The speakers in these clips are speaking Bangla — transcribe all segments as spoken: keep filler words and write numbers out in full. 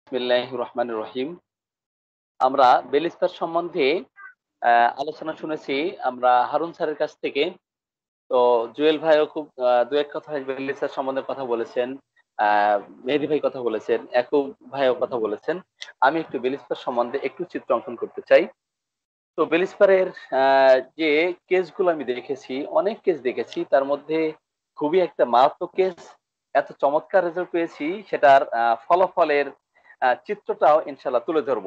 বিসমিল্লাহির রহমানির রহিম। আমরা বেলিস্তার সম্বন্ধে আ আলোচনা শুনেছি আমরা হারুন স্যারের কাছ থেকে। তো জুয়েল ভাইও খুব আ দুই এক কথা বেলিস্তার সম্বন্ধে কথা বলেছেন। আ মেহেদী ভাই কথা বলেছেন, একুব ভাইও কথা বলেছেন। আমি একটু বেলিস্তার সম্বন্ধে একটু চিত্র অঙ্কন করতে চাই। তো বেলিস্পারের আ যে কেসগুলো আমি দেখেছি, অনেক কেস দেখেছি। তার মধ্যে খুবই একটা মারাত্মক কেস। এত চমৎকার রেজাল্ট পেয়েছি সেটার আ ফলাফলের আ চিত্রটাও ইনশাআল্লাহ তুলে ধরব।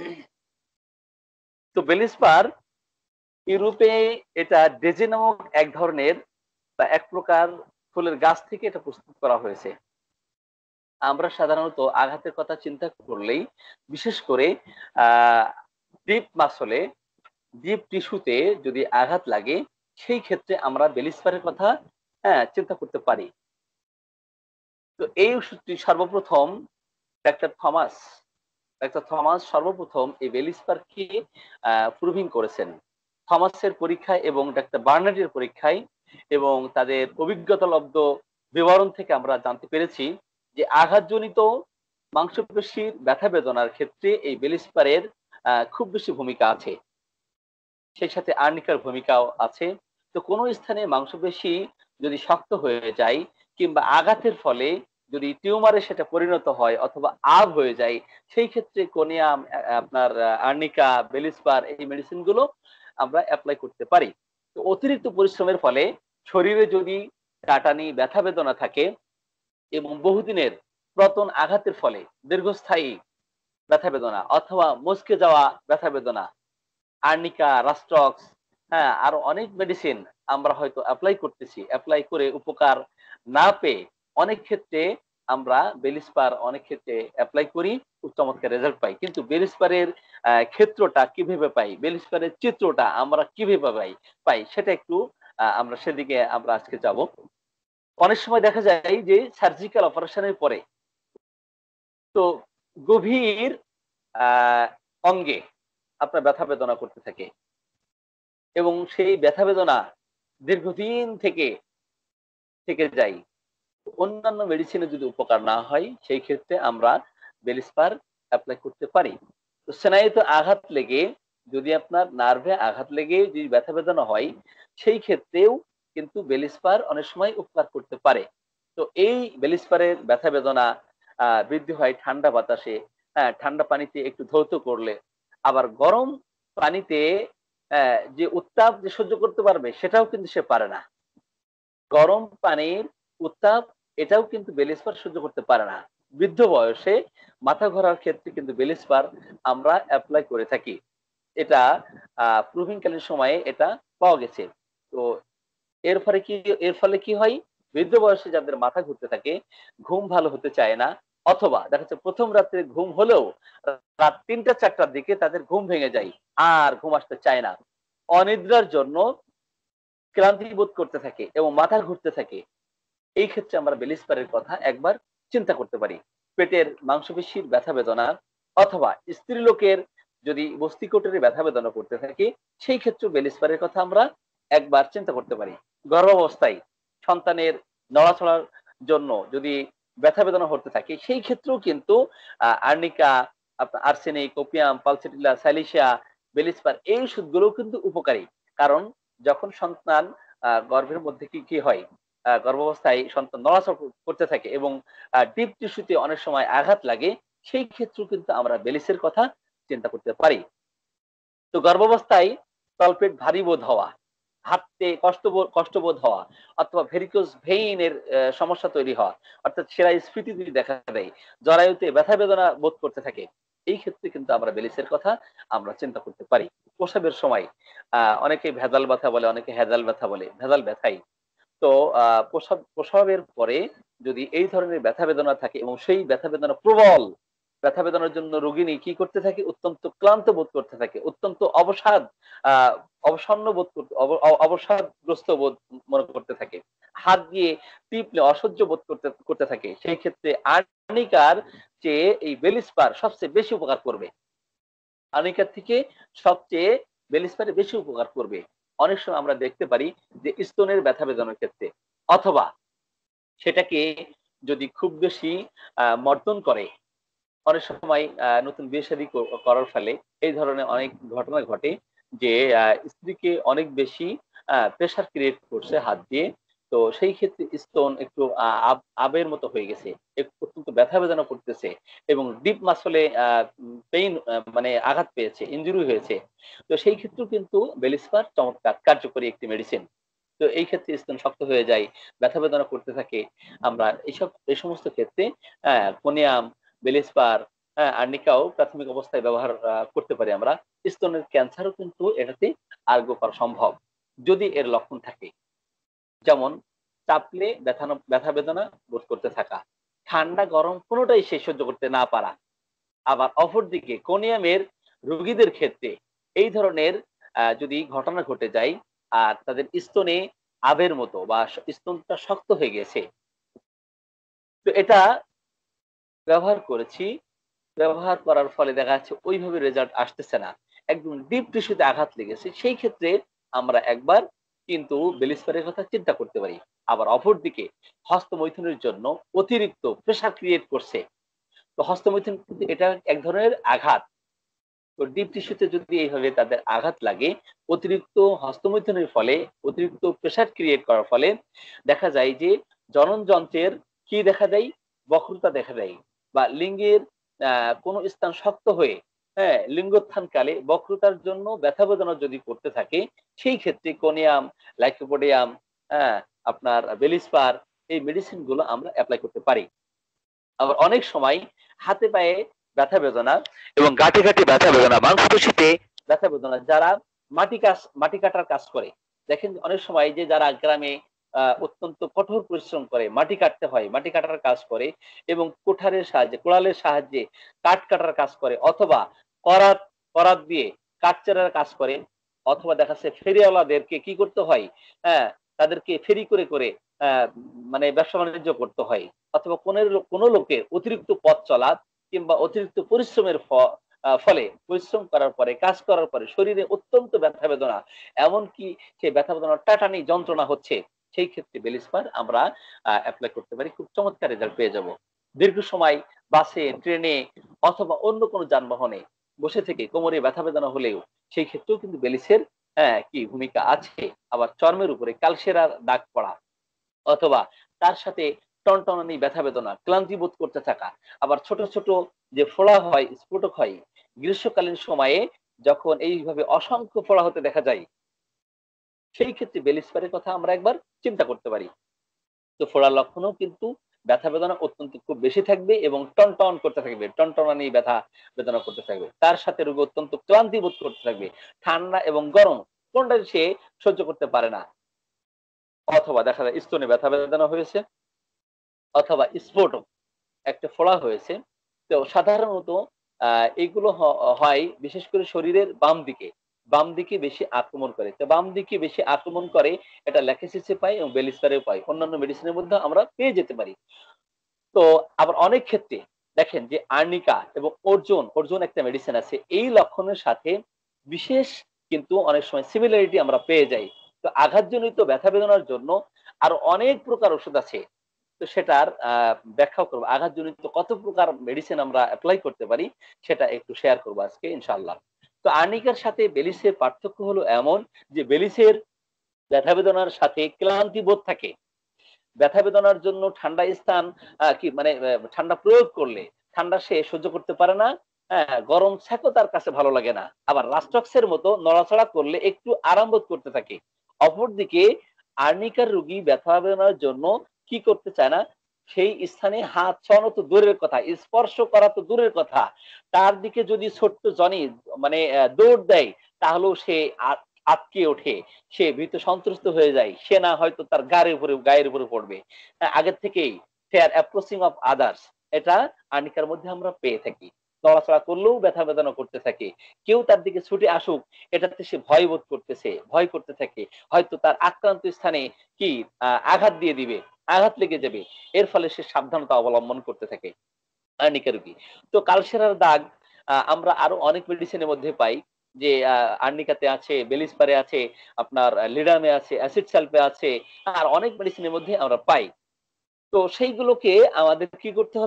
তো বেলিস্পার ইউরোপে এটা ডেজে নামক এক ধরনের বা এক প্রকার ফুলের গাছ থেকে এটা প্রস্তুত করা হয়েছে। আমরা সাধারণত আঘাতের কথা চিন্তা করলেই বিশেষ করে আ ডিপ মাসলে, ডিপ টিস্যুতে যদি আঘাত লাগে সেই ক্ষেত্রে আমরা বেলিস্পারের কথা হ্যাঁ, চিন্তা করতে পারি। তো এই ওষুধটি সর্বপ্রথম ডাক্তার থমাস, ডাক্তার থমাস সর্বপ্রথম এই বেলিস্পারকে আ প্রুভিং করেছেন। থমাসের পরীক্ষায় এবং ডাক্তার বার্নার্ডের পরীক্ষায় এবং তাদের অভিজ্ঞতালব্ধ বিবরণ থেকে আমরা জানতে পেরেছি যে আঘাতজনিত মাংসপেশির ব্যথা বেদনার ক্ষেত্রে এই বেলিস্পারের আ খুব বেশি ভূমিকা আছে। সেই সাথে আর্নিকার ভূমিকাও আছে। তো কোনো স্থানে মাংসপেশি যদি শক্ত হয়ে যায় কিংবা আঘাতের ফলে যদি টিউমারে সেটা পরিণত হয় অথবা আব হয়ে যায়, সেই ক্ষেত্রে কোনিয়াম আ আপনার আর্নিকা, বেলিস্পার এই মেডিসিন গুলো আমরা এপ্লাই করতে পারি। তো অতিরিক্ত পরিশ্রমের ফলে শরীরে যদি কাটানি, ব্যথা বেদনা থাকে এবং বহুদিনের পুরাতন আঘাতের ফলে দীর্ঘস্থায়ী ব্যথা বেদনা অথবা মচকে যাওয়া ব্যথা বেদনা আর্নিকা, রাস্টক্স, হ্যাঁ? আরো অনেক মেডিসিন আমরা হয়তো এপ্লাই করতেছি। এপ্লাই করে উপকার না পেয়ে অনেক ক্ষেত্রে আমরা বেলিস্পার অনেক ক্ষেত্রে এপ্লাই করি, খুব চমৎকার রেজাল্ট পাই। কিন্তু বেলিস্পারের আ ক্ষেত্রটা কিভাবে পাই? বেলিস্পারের চিত্রটা আমরা কিভাবে পাই পাই সেটা একটু আ আমরা সেদিকে আমরা আজকে যাব। অনেক সময় দেখা যায় যে সার্জিক্যাল অপারেশন এর পরে তো গভীর আ অঙ্গে আপনার ব্যথা বেদনা করতে থাকে। এবং সেই ব্যথা বেদনা দীর্ঘদিন থেকে থেকে যায়। অন্যান্য মেডিসিনে যদি উপকার না হয়, সেই ক্ষেত্রে আমরা বেলিস্পার এপ্লাই করতে পারি। তো স্নায়ুতে আঘাত লেগে যদি আপনার নার্ভে আঘাত লেগে যদি ব্যথা বেদনা হয়, সেই ক্ষেত্রেও কিন্তু বেলিস্পার অনেক সময় উপকার করতে পারে। তো এই বেলিস্পারের ব্যথা বেদনা আ বৃদ্ধি হয় ঠান্ডা বাতাসে, হ্যাঁ? ঠান্ডা পানিতে একটু ধৌত করলে। আবার গরম পানিতে অ্যা যে উত্তাপ যে সহ্য করতে পারবে সেটাও কিন্তু সে পারে না। গরম পানির উত্তাপ এটাও কিন্তু বেলিস্পার সহ্য করতে পারে না। বৃদ্ধ বয়সে মাথা ঘোরার ক্ষেত্রে কিন্তু বেলিস্পার আমরা এপ্লাই করে থাকি। এটা আ প্রুভিং কালীন সময়ে এটা পাওয়া গেছে। তো এর ফলে কি এর ফলে কি হয়? বৃদ্ধ বয়সে যাদের মাথা ঘুরতে থাকে, ঘুম ভালো হতে চায় না অথবা দেখা যাচ্ছে প্রথম রাত্রে ঘুম হলেও রাত তিনটা চারটা টার দিকে তাদের ঘুম ভেঙে যায়। আর ঘুম আসতে চায় না। অনিদ্রার জন্য ক্লান্তি বোধ করতে থাকে এবং মাথা ঘুরতে থাকে। এই ক্ষেত্রে আমরা বেলিস্পারের কথা একবার চিন্তা করতে পারি। পেটের মাংসপেশির ব্যথা বেদনা অথবা স্ত্রীলোকের যদি মস্তিষ্কটের ব্যথা বেদনা করতে থাকে, সেই ক্ষেত্রেও বেলিস্পারের কথা আমরা একবার চিন্তা করতে পারি। গর্ভাবস্থায় সন্তানের নড়াচড়ার জন্য যদি ব্যথা বেদনা হতে থাকে, সেই ক্ষেত্রেও কিন্তু আ আর্নিকা, আপনার আর্সেনিক, ওপিয়াম, পালসেটিলা, সাইলিশিয়া, বেলিস্পার এই ওষুধগুলোও কিন্তু উপকারী। কারণ যখন সন্তান আ গর্ভের মধ্যে কি, কি হয়? আ গর্ভাবস্থায় সন্তান নড়াচড়া ক করতে থাকে এবং আ ডিপ টিস্যুতে অনেক সময় আঘাত লাগে, সেই ক্ষেত্রেও কিন্তু আমরা বেলিসের কথা চিন্তা করতে পারি। তো গর্ভাবস্থায় তলপেট ভারী বোধ হওয়া, হাঁটতে কষ্টবোধ কষ্টবোধ হওয়া অথবা ভেরিকোজ ভেইন এর অ্যা সমস্যা তৈরি হওয়া, অর্থাৎ শিরায় স্ফীতি যদি দেখা দেয়, জরায়ুতে ব্যথা বেদনা বোধ করতে থাকে, এই ক্ষেত্রে কিন্তু আমরা বেলিসের কথা আমরা চিন্তা করতে পারি। প্রসবের সময় আ অনেকে ভেজাল ব্যথা বলে, অনেকে হেঁজাল ব্যথা বলে। ভেজাল ব্যথাই তো আ প্রসব প্রসবের পরে যদি এই ধরনের ব্যথা বেদনা থাকে এবং সেই ব্যথা বেদনা প্রবল, ব্যথা বেদনার জন্য রোগিণী কি করতে থাকে? অত্যন্ত ক্লান্ত বোধ করতে থাকে। অত্যন্ত অবসাদ আ অবসন্ন বোধ করতে অব অ অবসাদগ্রস্ত বোধ মনে করতে থাকে। হাত দিয়ে টিপলে অসহ্য বোধ করতে করতে থাকে। সেই ক্ষেত্রে আর্নিকার চেয়ে এই বেলিস্পার সবচেয়ে বেশি উপকার করবে। আর্নিকার থেকে সবচেয়ে বেলিস্পারে বেশি উপকার করবে। অনেক সময় আমরা দেখতে পারি যে স্তনের ব্যথা বেদনার ক্ষেত্রে অথবা সেটাকে যদি খুব বেশি আ মর্দন করে অনেক সময় নতুন বিয়ে শাদী করার ফলে এই ধরনের অনেক ঘটনা ঘটে যে স্ত্রীকে অনেক বেশি প্রেশার ক্রিয়েট করছে হাত দিয়ে। তো সেই ক্ষেত্রে স্তন একটু আবের মতো হয়ে গেছে, অত্যন্ত ব্যথা বেদনা করতেছে এবং ডিপ মাসলে পেইন মানে আঘাত পেয়েছে, ইনজুরি হয়েছে। তো সেই ক্ষেত্রেও কিন্তু বেলিস্পার চমৎকার কার্যকরী একটি মেডিসিন। তো এই ক্ষেত্রে স্তন শক্ত হয়ে যায়, ব্যথা বেদনা করতে থাকে। আমরা এইসব এই সমস্ত ক্ষেত্রে কোনিয়াম, বেলিস্পার, হ্যাঁ আর্নিকাও প্রাথমিক অবস্থায় ব্যবহার করতে পারি আমরা। স্তনের ক্যান্সারও কিন্তু এটাতে আরোগ্য করা সম্ভব যদি এর লক্ষণ থাকে। যেমন চাপলে ব্যথা ব্যথা বেদনা বোধ করতে থাকা, ঠান্ডা গরম কোনোটাই সে সহ্য করতে না পারা। আবার অপরদিকে কোনিয়ামের রোগীদের ক্ষেত্রে এই ধরনের যদি ঘটনা ঘটে যায় আর তাদের স্তনে আবের মতো বা স্তনটা শক্ত হয়ে গেছে, তো এটা ব্যবহার করেছি, ব্যবহার করার ফলে দেখা যাচ্ছে ওইভাবে রেজাল্ট আসতেছে না, একদম ডিপ টিস্যুতে আঘাত লেগেছে, সেই ক্ষেত্রে আমরা একবার কিন্তু বেলিস্পারের কথা চিন্তা করতে পারি। আবার অপরদিকে হস্তমৈথুনের জন্য অতিরিক্ত প্রেশার ক্রিয়েট করছে, তো হস্তমৈথুন কিন্তু এটা এক ধরনের আঘাত। তো ডিপ টিস্যুতে যদি এইভাবে তাদের আঘাত লাগে অতিরিক্ত হস্তমৈথুনের ফলে, অতিরিক্ত প্রেশার ক্রিয়েট করার ফলে দেখা যায় যে জনন যন্ত্রের কি দেখা দেয়, বক্রতা দেখা দেয়, বা লিঙ্গের কোনো স্থান শক্ত হয়ে হ্যাঁ লিঙ্গোত্থান কালে বক্রতার জন্য ব্যথা বেদনা যদি করতে থাকে, সেই ক্ষেত্রে কোনিয়াম, লাইকোপোডিয়াম, হ্যাঁ আপনার বেলিস্পার, এই মেডিসিন গুলো আমরা অ্যাপ্লাই করতে পারি। আবার অনেক সময় হাতে পায়ে ব্যথা বেদনা এবং গাঁটে গাঁটে ব্যথা বেদনা, মাংসপেশিতে ব্যথা বেদনা, যারা মাটি কাজ মাটি কাটার কাজ করে, দেখেন অনেক সময় যে যারা গ্রামে অত্যন্ত কঠোর পরিশ্রম করে, মাটি কাটতে হয়, মাটি কাটার কাজ করে এবং কোঠারের সাহায্যে কোড়ালের সাহায্যে কাঠ কাটার কাজ করে, অথবা করাত করাত দিয়ে কাঠ চেরার কাজ করে, অথবা দেখা যাচ্ছে ফেরিওয়ালাদেরকে কি করতে হয়, হ্যাঁ তাদেরকে ফেরি করে করে আহ মানে ব্যবসা বাণিজ্য করতে হয়, অথবা কোন কোন লোকের অতিরিক্ত পথ চলা কিংবা অতিরিক্ত পরিশ্রমের ফলে পরিশ্রম করার পরে কাজ করার পরে শরীরে অত্যন্ত ব্যথা বেদনা, এমনকি সেই ব্যথা বেদনা টাটানি যন্ত্রণা হচ্ছে, সেই ক্ষেত্রে বেলিস্পার আমরা অ্যাপ্লাই করতে পারি, খুব চমৎকার রেজাল্ট পেয়ে যাব। দীর্ঘ সময় বাসে, ট্রেনে অথবা অন্য কোনো যানবাহনে বসে থেকে কোমরে ব্যথা বেদনা হলেও সেই ক্ষেত্রেও কিন্তু বেলিসের হ্যাঁ কি ভূমিকা আছে। আবার চর্মের উপরে কালসেরার দাগ পড়া অথবা তার সাথে টনটনানি, ব্যথা বেদনা, ক্লান্তি বোধ করতে থাকা, আবার ছোট ছোট যে ফোড়া হয়, স্ফোটক হয় গ্রীষ্মকালীন সময়ে যখন এইভাবে অসংখ্য ফোড়া হতে দেখা যায়, সেই ক্ষেত্রে বেলিস্পারের কথা আমরা একবার চিন্তা করতে পারি। তো ফোড়ার লক্ষণও কিন্তু ব্যথা বেদনা অত্যন্ত খুব বেশি থাকবে এবং টনটন করতে থাকবে, টনটনানি ব্যথা বেদনা করতে থাকবে, তার সাথে রোগী অত্যন্ত ক্লান্তি বোধ করতে থাকবে, ঠান্ডা এবং গরম কোনটাই সে সহ্য করতে পারে না, অথবা দেখা যায় স্তনে ব্যথা বেদনা হয়েছে, অথবা স্ফোটক একটা ফোড়া হয়েছে। তো সাধারণত আহ এগুলো হয় বিশেষ করে শরীরের বাম দিকে, বাম দিকে বেশি আক্রমণ করে। তো বাম দিকে বেশি আক্রমণ করে এটা ল্যাকেসিসে পাই এবং বেলিস্পারেও পাই, অন্যান্য মেডিসিনের মধ্যে আমরা পেয়ে যেতে পারি। তো আবার অনেক ক্ষেত্রে দেখেন যে আর্নিকা এবং অর্জুন, অর্জুন একটা মেডিসিন আছে, এই লক্ষণের সাথে বিশেষ কিন্তু অনেক সময় সিমিলারিটি আমরা পেয়ে যাই। তো আঘাতজনিত ব্যথা বেদনার জন্য আরো অনেক প্রকার ওষুধ আছে, তো সেটার ব্যাখ্যাও করবো, আঘাতজনিত কত প্রকার মেডিসিন আমরা অ্যাপ্লাই করতে পারি সেটা একটু শেয়ার করবো আজকে ইনশাআল্লাহ। তো আর্নিকার সাথে বেলিসের পার্থক্য হলো এমন যে বেলিসের ব্যথা বেদনার সাথে ক্লান্তি বোধ থাকে, ব্যথা বেদনার জন্য ঠান্ডা স্থান কি মানে ঠান্ডা প্রয়োগ করলে ঠান্ডা সে সহ্য করতে পারে না, হ্যাঁ গরম ছাঁকও তার কাছে ভালো লাগে না, আবার রাস্টক্সের মতো নড়াচড়া করলে একটু আরাম বোধ করতে থাকে। অপরদিকে আর্নিকার রোগী ব্যথা বেদনার জন্য কি করতে চায় না, সেই স্থানে হাত ছোঁয়ানো তো দূরের কথা, স্পর্শ করা তো দূরের কথা, তার দিকে যদি ছোট্ট জনি মানে দৌড় দেয় তাহলেও সে আটকে ওঠে, সে ভীত সন্ত্রস্ত হয়ে যায়, সে না হয়তো তার গায়ের উপরে গায়ের উপরে পড়বে আগের থেকেই, ফেয়ার অ্যাপ্রোচিং অফ আদার্স, এটা আর্নিকার মধ্যে আমরা পেয়ে থাকি। নড়াচড়া করলেও ব্যথা বেদনা করতে থাকে, কেউ তার দিকে ছুটে আসুক এটাতে সে ভয় বোধ করতেছে, ভয় করতে থাকে, হয়তো তার আক্রান্ত স্থানে কি আঘাত দিয়ে দিবে, আঘাত লেগে যাবে, এর ফলে সে সাবধানতা অবলম্বন করতে থাকে আর্নিকা রোগী। তো কালসেরার দাগ আমরা আরো অনেক মেডিসিনের মধ্যে পাই, যে আর্নিকাতে আছে, বেলিস্পারে আছে, আপনার লিডামে আছে, অ্যাসিড সালফে আছে, আর অনেক মেডিসিনের মধ্যে আমরা পাই। তো সেইগুলোকে আমাদের কি করতে হবে,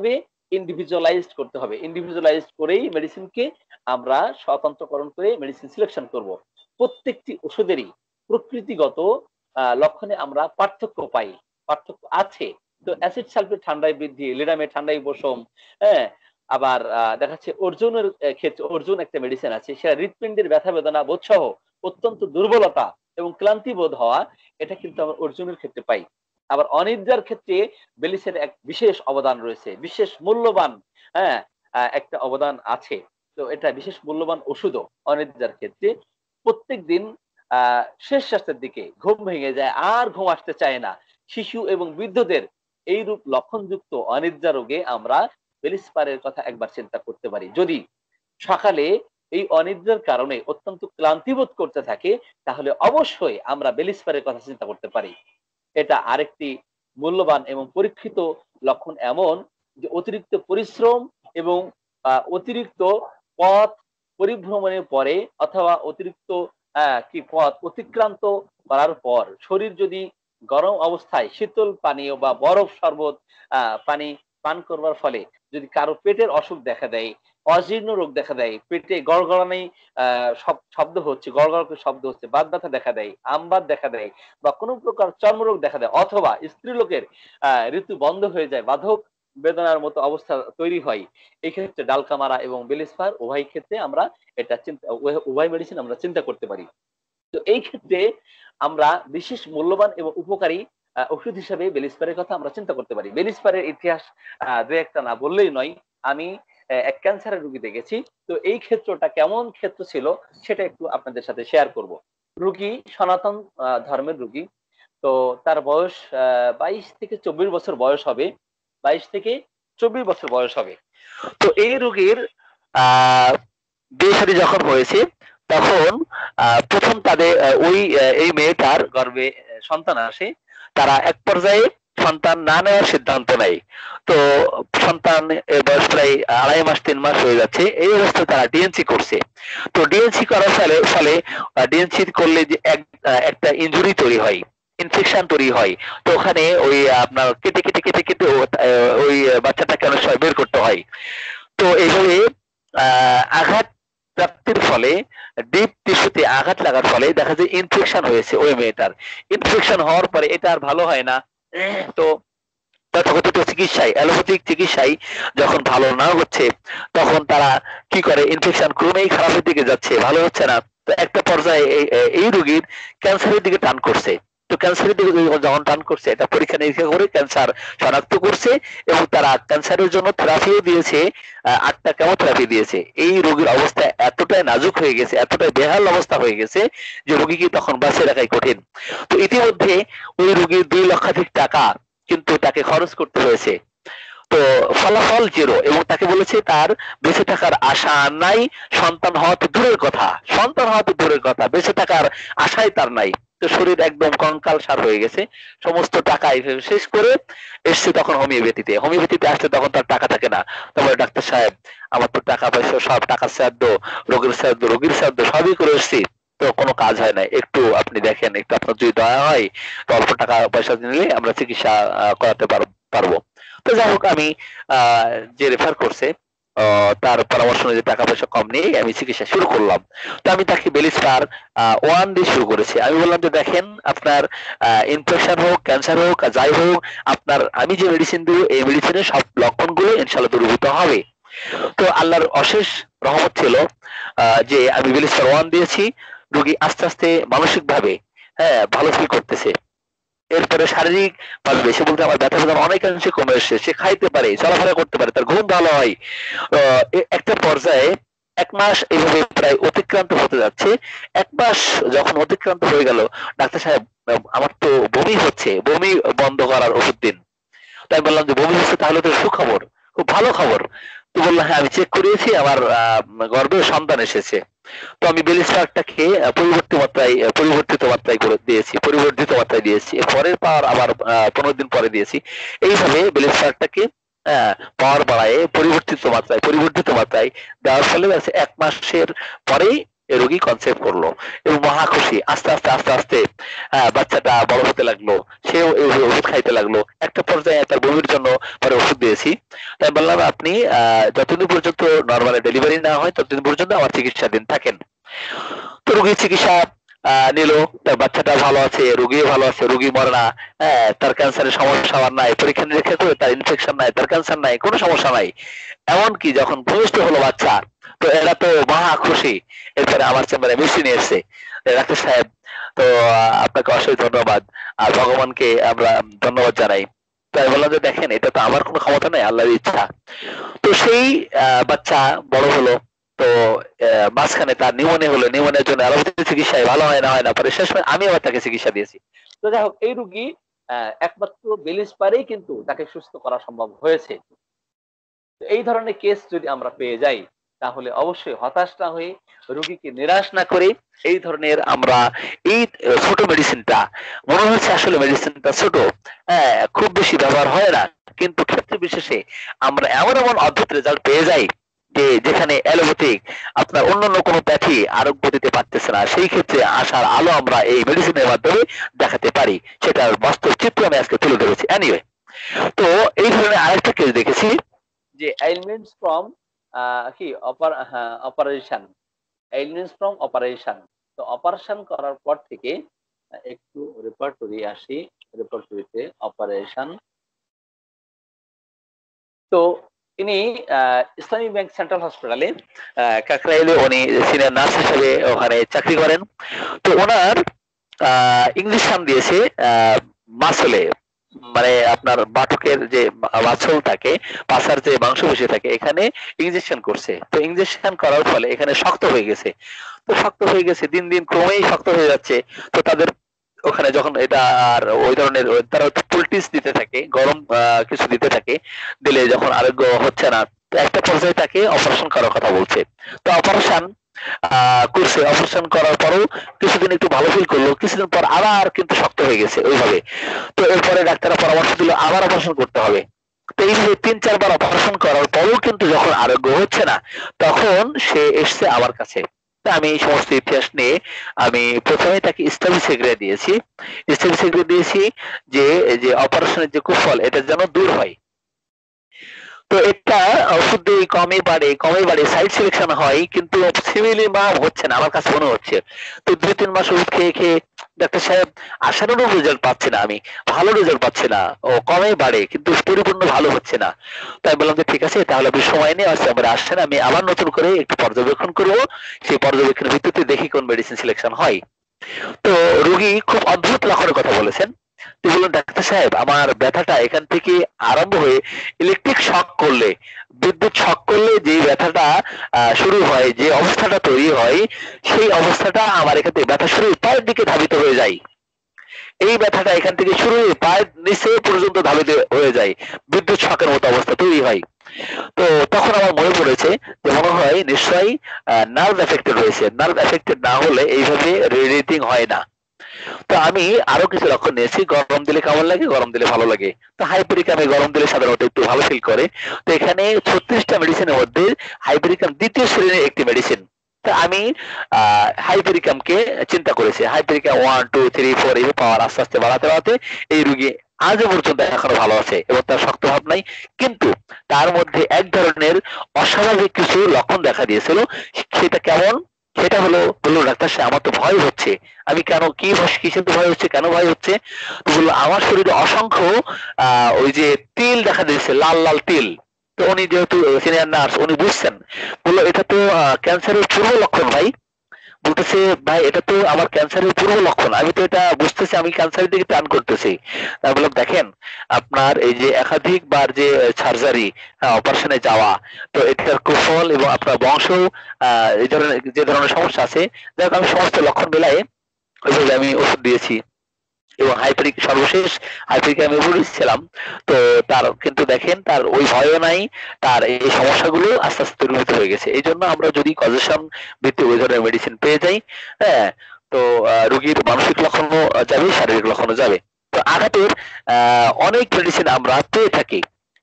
ইন্ডিভিজুয়ালাইজড করতে হবে। ইন্ডিভিজুয়ালাইজড করেই মেডিসিনকে আমরা স্বতন্ত্রকরণ করে মেডিসিন সিলেকশন করব। প্রত্যেকটি ওষুধেরই প্রকৃতিগত আ লক্ষণে আমরা পার্থক্য পাই। পার্থক্য আছে। তো অ্যাসিড সালফেট ঠান্ডায় বৃদ্ধি, লিডামে ঠান্ডায় উপশম, হ্যাঁ? আবার আ দেখা যাচ্ছে অর্জুনের এ ক্ষেত্রে অর্জুন একটা মেডিসিন আছে। সেটা হৃৎপিণ্ডের ব্যথা বেদনা বোধসহ অত্যন্ত দুর্বলতা এবং ক্লান্তি বোধ হওয়া, এটা কিন্তু আমরা অর্জুনের ক্ষেত্রে পাই। আবার অনিদ্রার ক্ষেত্রে বেলিসের এক বিশেষ অবদান রয়েছে। বিশেষ মূল্যবান, হ্যাঁ? আ একটা অবদান আছে। তো এটা বিশেষ মূল্যবান ওষুধও অনিদ্রার ক্ষেত্রে। প্রত্যেকদিন আ শেষ রাতের দিকে ঘুম ভেঙে যায়, আর ঘুম আসতে চায় না। শিশু এবং বৃদ্ধদের এইরূপ লক্ষণযুক্ত অনিদ্রা রোগে আমরা বেলিস্পারের কথা একবার চিন্তা করতে পারি। যদি সকালে এই অনিদ্রার কারণে অত্যন্ত ক্লান্তি বোধ করতে থাকে, তাহলে অবশ্যই আমরা বেলিস্পারের কথা চিন্তা করতে পারি। এটা আরেকটি মূল্যবান এবং পরীক্ষিত লক্ষণ, এমন যে অতিরিক্ত পরিশ্রম এবং আ অতিরিক্ত পথ পরিভ্রমণের পরে অথবা অতিরিক্ত আ কি পথ অতিক্রান্ত করার পর শরীর যদি গরম অবস্থায় শীতল পানীয় বা বরফ শরবত আ পানি পান করবার ফলে যদি কারো পেটের অসুখ দেখা দেয়, অজীর্ণ রোগ দেখা দেয়, পেটে গড়গড়ানি আ শব শব্দ হচ্ছে, গড়গড় করে শব্দ হচ্ছে, বাত ব্যথা দেখা দেয়, আমবাত দেখা দেয় বা কোনো প্রকার চর্মরোগ দেখা দেয়, অথবা স্ত্রীলোকের আ ঋতু বন্ধ হয়ে যায়, বাধক বেদনার মতো অবস্থা তৈরি হয়। এক্ষেত্রে ডালকামারা এবং বেলিস্পার উভয় ক্ষেত্রে আমরা এটা চিন্তা উভয় উভয় মেডিসিন আমরা চিন্তা করতে পারি। তো এই ক্ষেত্রে আমরা বিশেষ মূল্যবান এবং উপকারী আ ওষুধ হিসেবে বেলিস্পারের কথা আমরা চিন্তা করতে পারি। বেলিস্পারের ইতিহাস আ দুই এক টা না বললেই নয়। আমি অ্যা এক ক্যান্সারের রোগী দেখেছি। তো এই ক্ষেত্রটা কেমন ক্ষেত্র ছিল সেটা একটু আপনাদের সাথে শেয়ার করব। রোগী সনাতন আ ধর্মের রোগী। তো তার বয়স আ বাইশ থেকে চব্বিশ বছর বয়স হবে। বাইশ থেকে চব্বিশ বছর বয়স হবে। তো এই রোগীর আ বিয়ে-শাদী যখন হয়েছে, তখন আ প্রথম তাদের আ ওই আ এই মেয়েটার গর্ভে এ সন্তান আসে। তারা এক পর্যায়ে সন্তান না নেওয়ার সিদ্ধান্ত নেয়। তো সন্তান এর বয়স প্রায় আড়াই মাস তিন মাস হয়ে যাচ্ছে। এই অবস্থায় তারা ডিএনসি করছে। তো ডিএনসি করার ফলে ফলে আ ডিএনসি করলে যে এক আ একটা ইনজুরি তৈরি হয়। ইনফেকশন তৈরি হয়। তো ওখানে ওই আপনার কেটে, কেটে, কেটে, কেটে ও আ ওই বাচ্চাটাকে অনেক সময় বের করতে হয়। তো এইভাবে আ আঘাত প্রাপ্তির ফলে ডিপ টিস্যুতে আঘাত লাগার ফলে দেখা যায় ইনফেকশন হয়েছে ওই মেয়েটার। ইনফেকশন হওয়ার পরে এটা আর ভালো হয় না। তো তথাকথিত চিকিৎসায় অ্যালোপ্যাথিক চিকিৎসায় যখন ভালো না হচ্ছে, তখন তারা কি করে, ইনফেকশন ক্রমেই খারাপের দিকে যাচ্ছে, ভালো হচ্ছে না। তো একটা পর্যায়ে এই এই রোগীর ক্যান্সারের দিকে টান করছে। তো ক্যান্সারের দিকে যখন টান করছে, এটা পরীক্ষা নিরীক্ষা করে ক্যান্সার শনাক্ত করছে এবং তারা ক্যান্সারের জন্য থেরাপিও দিয়েছে, আ আটটা কেমোথেরাপি দিয়েছে। এই রোগীর অবস্থা এতটাই নাজুক হয়ে গেছে, এতটাই বেহাল অবস্থা হয়ে গেছে যে রোগীকে তখন বাঁচিয়ে রাখাই কঠিন। তো ইতিমধ্যে ওই রোগীর দুই লক্ষাধিক টাকা কিন্তু তাকে খরচ করতে হয়েছে। তো ফলাফল জিরো, এবং তাকে বলেছে তার বেঁচে থাকার আশা আর নাই, সন্তান হওয়া তো দূরের কথা, সন্তান হওয়া তো দূরের কথা, বেঁচে থাকার আশাই তার নাই। তো শরীর একদম কঙ্কালসার হয়ে গেছে। সমস্ত টাকা এইভাবে শেষ করে এসছে তখন হোমিওপ্যাথিতে। হোমিওপ্যাথিতে আসলে তখন তার টাকা থাকে না। তারপরে ডাক্তার সাহেব, আমার তো টাকা পয়সা সব, টাকার শ্রাদ্ধ, রোগীর শ্রাদ্ধ, রোগীর শ্রাদ্ধ সবই করে এসছি, তো কোনো কাজ হয় নাই। একটু আপনি দেখেন, একটু আপনার যদি দয়া হয় তো অল্প টাকা পয়সা নিলে আমরা চিকিৎসা আ করাতে পার পারবো। তো যাই হোক, আমি আ যে রেফার করছে অ তার পরামর্শ অনুযায়ী টাকা পয়সা কম নিয়ে আমি চিকিৎসা শুরু করলাম। তো আমি তাকে বেলিস্টার আ ওয়ান দিয়ে শুরু করেছি। আমি বললাম যে দেখেন, আপনার আ ইনফেকশন হোক, ক্যান্সার হোক আর যাই হোক, আপনার আমি যে মেডিসিন দিব এই মেডিসিনের সব লক্ষণগুলো ইনশাআল্লাহ দূরীভূত হবে। তো আল্লাহর অশেষ রহমত ছিল আ যে আমি বেলিস্টার ওয়ান দিয়েছি। রোগী আস্তে, আস্তে মানসিকভাবে, হ্যাঁ, ভালো ফিল করতেছে। এরপরে শারীরিক ভাবে বেশি বলতে আমার ব্যথা বেদনা অনেকাংশে কমে এসছে। সে খাইতে পারে, চলাফেরা করতে পারে, তার ঘুম ভালো হয়। আ এ একটা পর্যায়ে এক মাস এভাবে প্রায় অতিক্রান্ত হতে যাচ্ছে। এক মাস যখন অতিক্রান্ত হয়ে গেল, ডাক্তার সাহেব, আ আমার তো বমি হচ্ছে, বমি বন্ধ করার ওষুধ দিন। তো আমি বললাম যে বমি হচ্ছে, তাহলে তো সুখবর, খুব ভালো খবর। তো বলল হ্যাঁ, আমি চেক করিয়েছি, আমার আ গর্ভে সন্তান এসেছে। তো আমি বেলিস্টারটা খেয়ে আ পরিবর্তিত মাত্রায় আ পরিবর্তিত মাত্রায় করে দিয়েছি, পরিবর্ধিত মাত্রায় দিয়েছি। এর পরের পাওয়ার আবার আ পনেরো দিন পরে দিয়েছি। এইভাবে বেলিস্টারটাকে আ পাওয়ার বাড়ায়ে পরিবর্তিত মাত্রায়, পরিবর্ধিত মাত্রায় দেওয়ার ফলে আছে এক মাসের পরেই এই রোগী কনসেপ্ট করলো এবং মহা খুশি। আস্তে আস্তে আস্তে আস্তে আহ, বাচ্চাটা বড় হতে লাগলো, সেও এই ওষুধ খাইতে লাগলো। একটা পর্যায়ে তার বমির জন্য পরে ওষুধ দিয়েছি। তাই বললাম আপনি আহ, যতদিন পর্যন্ত নর্মাল ডেলিভারি না হয় ততদিন পর্যন্ত আমার চিকিৎসাধীন থাকেন। তো রোগীর চিকিৎসা আহ, নিল, তার বাচ্চাটা ভালো আছে, রোগীও ভালো আছে, রোগী মরে না, হ্যাঁ, তার ক্যান্সারের সমস্যা আমার নাই, পরীক্ষা নিরীক্ষা করে তার ইনফেকশন নাই, তার ক্যান্সার নাই, কোনো সমস্যা নাই। এমনকি যখন ভূমিষ্ঠ হলো বাচ্চা, তো এরা তো মহা খুশি। এরপরে আমার চেম্বারে মিষ্টি নিয়ে এসছে। ডাক্তার সাহেব, তো আহ, আপনাকে অসংখ্য ধন্যবাদ, আর ভগবানকে আমরা ধন্যবাদ জানাই। তাই বললাম যে দেখেন, এটা তো আমার কোনো ক্ষমতা নেই, আল্লাহর ইচ্ছা। তো সেই আহ, বাচ্চা বড় হলো। তো আহ, মাঝখানে তার নিউমোনিয়া হলো, নিউমোনিয়ার জন্য অ্যালোপ্যাথি চিকিৎসায় ভালো হয় না হয় না পরে শেষ আমি আবার তাকে চিকিৎসা দিয়েছি। তো যাই হোক, এই রুগী আহ, একমাত্র বেলিস পারেই কিন্তু তাকে সুস্থ করা সম্ভব হয়েছে। এই ধরনের কেস যদি আমরা পেয়ে যাই, তাহলে অবশ্যই হতাশ না হয়ে, রোগীকে নিরাশ না করে, এই ধরনের আমরা এই ছোট মেডিসিনটা, মনে হচ্ছে আসলে মেডিসিনটা ছোট, হ্যাঁ, খুব বেশি ব্যবহার হয় না, কিন্তু ক্ষেত্রে বিশেষে আমরা এমন এমন অদ্ভুত রেজাল্ট পেয়ে যাই যে যেখানে অ্যালোপ্যাথিক আপনার অন্যান্য কোনো প্যাথি আরোগ্য দিতে পারতেছে না, সেই ক্ষেত্রে আশার আলো আমরা এই মেডিসিনের মাধ্যমে দেখাতে পারি। সেটার বাস্তব চিত্র আমি আজকে তুলে ধরেছি। এনিওয়ে, তো এই ধরনের আরেকটা কেস দেখেছি যে এলিমেন্টস ফ্রম কি অপারেশন, এলিমেন্টস ফ্রম অপারেশন। তো অপারেশন করার পর থেকে আহ, একটু রেপার্টরি আসি, রেপার্টরিতে অপারেশন। তো ইনি আহ, ইসলামী ব্যাংক সেন্ট্রাল হসপিটালে কাকরাইলে উনি সিনিয়র নার্স হিসেবে ওখানে চাকরি করেন। তো ওনার ইঞ্জেকশন দিয়েছে মাসলে, মানে আপনার বাটকের যে মাসল থাকে, পাছার যে মাংসপেশি থাকে, এখানে ইঞ্জেকশন করছে। তো ইঞ্জেকশন করার ফলে এখানে শক্ত হয়ে গেছে। তো শক্ত হয়ে গেছে, দিন দিন ক্রমেই শক্ত হয়ে যাচ্ছে। তো তাদের ওখানে যখন এটা আর ওই ধরনের তারা পোলটিস দিতে থাকে, গরম আহ, কিছু দিতে থাকে, দিলে যখন আরোগ্য হচ্ছে না, তো একটা পর্যায়ে তাকে অপারেশন করার কথা বলছে। তো অপারেশন আহ করছে, অপারেশন করার পরও কিছুদিন একটু ভালো ফিল করলো, কিছুদিন পর আবার কিন্তু শক্ত হয়ে গেছে ওইভাবে। তো এরপরে ডাক্তাররা পরামর্শ দিল আবার অপারেশন করতে হবে। তো এইভাবে তিন চারবার অপারেশন করার পরও কিন্তু যখন আরোগ্য হচ্ছে না, তখন সে এসছে আমার কাছে। তা আমি এই সমস্ত ইতিহাস নিয়ে আমি প্রথমে তাকে স্টাডি সেক্রেট দিয়েছি, স্টাডি সেক্রেট দিয়েছি যে যে অপারেশনের যে কুফল এটা যেন দূর হয়। তো এটা ওষুধ দিয়ে কমে বাড়ে, কমে বাড়ে, সাইড সিলেকশন হয়, কিন্তু সিমিলিমাম হচ্ছে না আমার কাছে মনে হচ্ছে। তো দুই তিন মাস ওষুধ খেয়ে খেয়ে ডাক্তার সাহেব আশানুরূপ রেজাল্ট পাচ্ছি না, আমি ভালো রেজাল্ট পাচ্ছি না, ও কমে বাড়ে কিন্তু পরিপূর্ণ ভালো হচ্ছে না। তাই বললাম যে ঠিক আছে, তাহলে আপনি সময় নিয়ে আসছে আমার আসছেন, আমি আবার নতুন করে একটু পর্যবেক্ষণ করবো, সেই পর্যবেক্ষণের ভিত্তিতে দেখি কোন মেডিসিন সিলেকশন হয়। তো রোগী খুব অদ্ভুত লক্ষণের কথা বলেছেন। তিনি বললেন ডাক্তার সাহেব, আমার ব্যথাটা এখান থেকে আরম্ভ হয়ে ইলেকট্রিক শক করলে, বিদ্যুৎ শক করলে যে ব্যথাটা আহ, শুরু হয়, যে অবস্থাটা তৈরি হয়, সেই অবস্থাটা আমার এখান থেকে ব্যথা শুরু হয়ে পায়ের দিকে ধাবিত হয়ে যায়। এই ব্যথাটা এখান থেকে শুরু হয়ে পায়ের নিচে পর্যন্ত ধাবিত হয়ে যায়, বিদ্যুৎ শকের মতো অবস্থা তৈরি হয়। তো তখন আমার মনে পড়েছে যে মনে হয় নিশ্চয়ই নার্ভ এফেক্টেড হয়েছে, নার্ভ এফেক্টেড না হলে এইভাবে রেডিয়েটিং হয় না। তো আমি আরো কিছু লক্ষণ নিয়েছি, গরম দিলে কেমন লাগে, গরম দিলে ভালো লাগে। তো হাইপেরিকামে গরম দিলে সাধারণত একটু ভালো ফিল করে। তো এখানে ছত্রিশটা মেডিসিনের মধ্যে হাইপেরিকাম দ্বিতীয় শ্রেণীর একটি মেডিসিন। তো আমি আহ হাইপেরিকামকে চিন্তা করেছি, hypericum one two three four এই পাওয়ার আস্তে আস্তে বাড়াতে বাড়াতে এই রুগী আজও পর্যন্ত এখনো ভালো আছে এবং তার শক্ত ভাব নাই। কিন্তু তার মধ্যে এক ধরনের অস্বাভাবিক কিছু লক্ষণ দেখা দিয়েছিল। সেটা কেমন? সেটা হলো, বললো ডাক্তার সাহেব আমার তো ভয় হচ্ছে। আমি কেন, কি কিসের ভয় হচ্ছে, কেন ভয় হচ্ছে? তো বললো আমার শরীরে অসংখ্য আহ ওই যে তিল দেখা দিয়েছে, লাল লাল তিল। তো উনি যেহেতু সিনিয়র নার্স, উনি বুঝছেন। বললো এটা তো ক্যান্সারের পূর্ব লক্ষণ ভাই। বলতেছে ভাই এটা তো আমার ক্যান্সারের পূর্ব লক্ষণ, আমি তো এটা বুঝতেছি আমি ক্যান্সারের দিকে টার্ন করতেছি। আমি বললাম দেখেন, আপনার এই যে একাধিকবার যে সার্জারি, অপারেশনে যাওয়া, তো এটার কুফল এবং আপনার বংশ, আহ এই ধরনের যে ধরনের সমস্যা আছে, যাই হোক আমি সমস্ত লক্ষণ মিলাই ওইভাবে আমি ওষুধ দিয়েছি এবং হাইপারিক সর্বশেষ হাইপারিক আমি বলেছিলাম। তো তার কিন্তু দেখেন তার ওই ভয়ও নাই, তার এই সমস্যাগুলো আস্তে আস্তে দূরীভূত হয়ে গেছে। এই জন্য আমরা যদি কজেশন ভিত্তিক ওই ধরনের মেডিসিন পেয়ে যাই, হ্যাঁ, তো আহ, রোগীর মানসিক লক্ষণও যাবে, শারীরিক লক্ষণও যাবে। তো আঘাতের আহ অনেক মেডিসিন আমরা পেয়ে থাকি,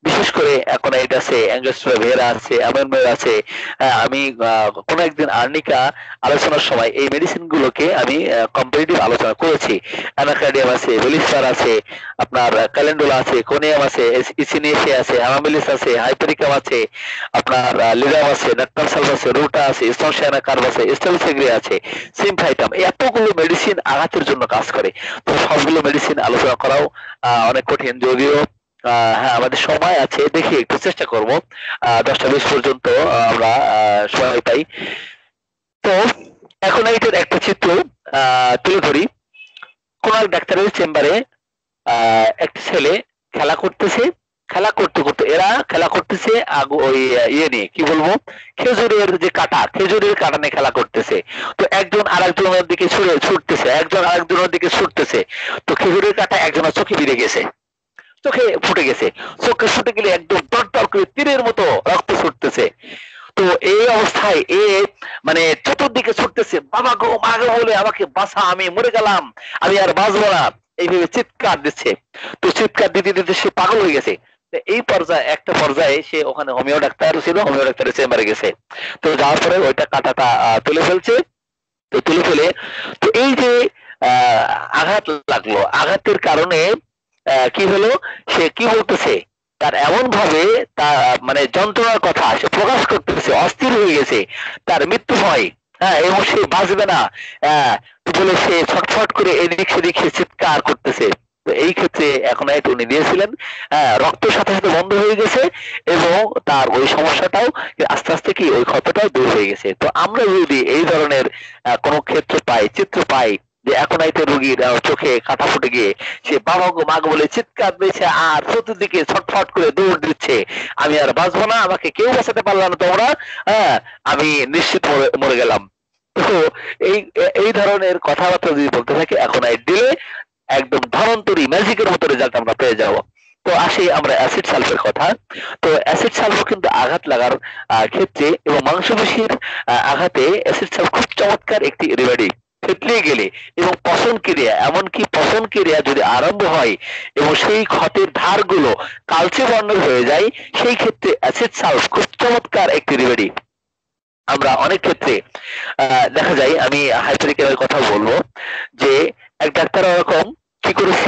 বিশেষ করে অ্যাকোনাইট আছে, অ্যাঙ্গোস্ট্রা ভেরা আছে, অ্যামনমের আছে। হ্যাঁ, আমি আহ, কোনো একদিন আর্নিকা আলোচনার সময় এই মেডিসিন গুলোকে আমি কম্পারেটিভ আলোচনা করেছি। অ্যানাকার্ডিয়াম আছে, ভেলিস্টার আছে, আপনার ক্যালেন্ডুলা আছে, কোনিয়াম আছে, ইসিনেশিয়া আছে, অ্যামামিলিস আছে, হাইপেরিকাম আছে, আপনার লিডাম আছে, নাট্টালসালভ আছে, রুটা আছে, স্টনশিয়ানা কার্ভ আছে, স্টেলসেগ্রি আছে, সিমফাইটাম। এই এতগুলো মেডিসিন আঘাতের জন্য কাজ করে। তো সবগুলো মেডিসিন আলোচনা করাও আহ, অনেক কঠিন, যদিও আহ, হ্যাঁ আমাদের সময় আছে, দেখি একটু চেষ্টা করব আহ দশটা বিশ পর্যন্ত আহ, আমরা আহ, সময় পাই। তো এখন এইটার একটা চিত্র আহ তুলে ধরি। কোন এক ডাক্তারের চেম্বারে আহ একটা ছেলে খেলা করতেছে, খেলা করতে করতে এরা খেলা করতেছে আগু ওই ইয়ে নিয়ে, কি বলবো, খেজুরের যে কাটা, খেজুরের কাটা নিয়ে খেলা করতেছে। তো একজন আরেকজনের দিকে ছুড়ে ছুটতেছে, একজন আরেকজনের দিকে ছুটতেছে। তো খেজুরের কাটা একজনের চোখে বিঁধে গেছে, চোখে ফুটে গেছে। চোখে ফুটে গেলে একদম দরদর করে তীরের মতো রক্ত ছুটতেছে। তো এই অবস্থায় এ মানে চতুর্দিকে ছুটতেছে, বাবা গো মা গো বলে আমাকে বাঁচা, আমি মরে গেলাম, আমি আর বাঁচবো না, এইভাবে চিৎকার দিচ্ছে। তো চিৎকার দিতে দিতে সে পাগল হয়ে গেছে। এই পর্যায়ে একটা পর্যায়ে সে ওখানে হোমিও ডাক্তার ছিল, হোমিও ডাক্তারের চেম্বারে গেছে। তো যাওয়ার পরে ওইটা কাঁটাটা তুলে ফেলছে। তো তুলে ফেলে তো এই যে আহ আঘাত লাগলো, আঘাতের কারণে আহ কি হলো, সে কি বলতেছে, তার এমন ভাবে তার মানে যন্ত্রণার কথা সে প্রকাশ করতেছে, অস্থির হয়ে গেছে, তার মৃত্যু হয়। হ্যাঁ, এবং সে বাঁচবে না আহ বলে সে ছটফট করে এদিক সেদিক সে চিৎকার করতেছে। তো এই ক্ষেত্রে এখন এক উনি দিয়েছিলেন, আহ রক্তের সাথে সাথে বন্ধ হয়ে গেছে এবং তার ওই সমস্যাটাও আস্তে আস্তে কি ওই ক্ষতটাও দূর হয়ে গেছে। তো আমরা যদি এই ধরনের আহ, কোনো ক্ষেত্র পাই, চিত্র পাই, যে এখনাইতে রোগীর চোখে কাটা ফুটে গিয়ে সে বাবা গো মা গো বলে চিৎকার দিয়েছে আর চতুর্দিকে ছটফট করে দৌড় দিচ্ছে, আমি আর বাঁচবো না, আমাকে কেউ বাঁচাতে পারলাম না তোমরা, হ্যাঁ আমি নিশ্চিত মরে মরে গেলাম। তো এই এই ধরনের কথাবার্তা যদি বলতে থাকে এখনাইট দিলে একদম ধরন্তরী ম্যাজিকের মতো রেজাল্ট আমরা পেয়ে যাবো। তো আসি আমরা অ্যাসিড সালফের কথা। তো অ্যাসিড সালফ কিন্তু আঘাত লাগার আহ, ক্ষেত্রে এবং মাংসপেশির আহ, আঘাতে অ্যাসিড সালফ খুব চমৎকার একটি রেমেডি। থেতলে গেলে এবং পচন ক্রিয়া, এমনকি পচন ক্রিয়া যদি আরম্ভ হয় এবং সেই ক্ষতের ধারগুলো কালচে বর্ণের হয়ে যায়, সেই ক্ষেত্রে অ্যাসিড সালফ খুব চমৎকার একটি রেমেডি। আমরা অনেক ক্ষেত্রে আহ, দেখা যায়, আমি হাইপেরিকেমের কথা বলবো, যে এক ডাক্তার ওরকম কি করেছে,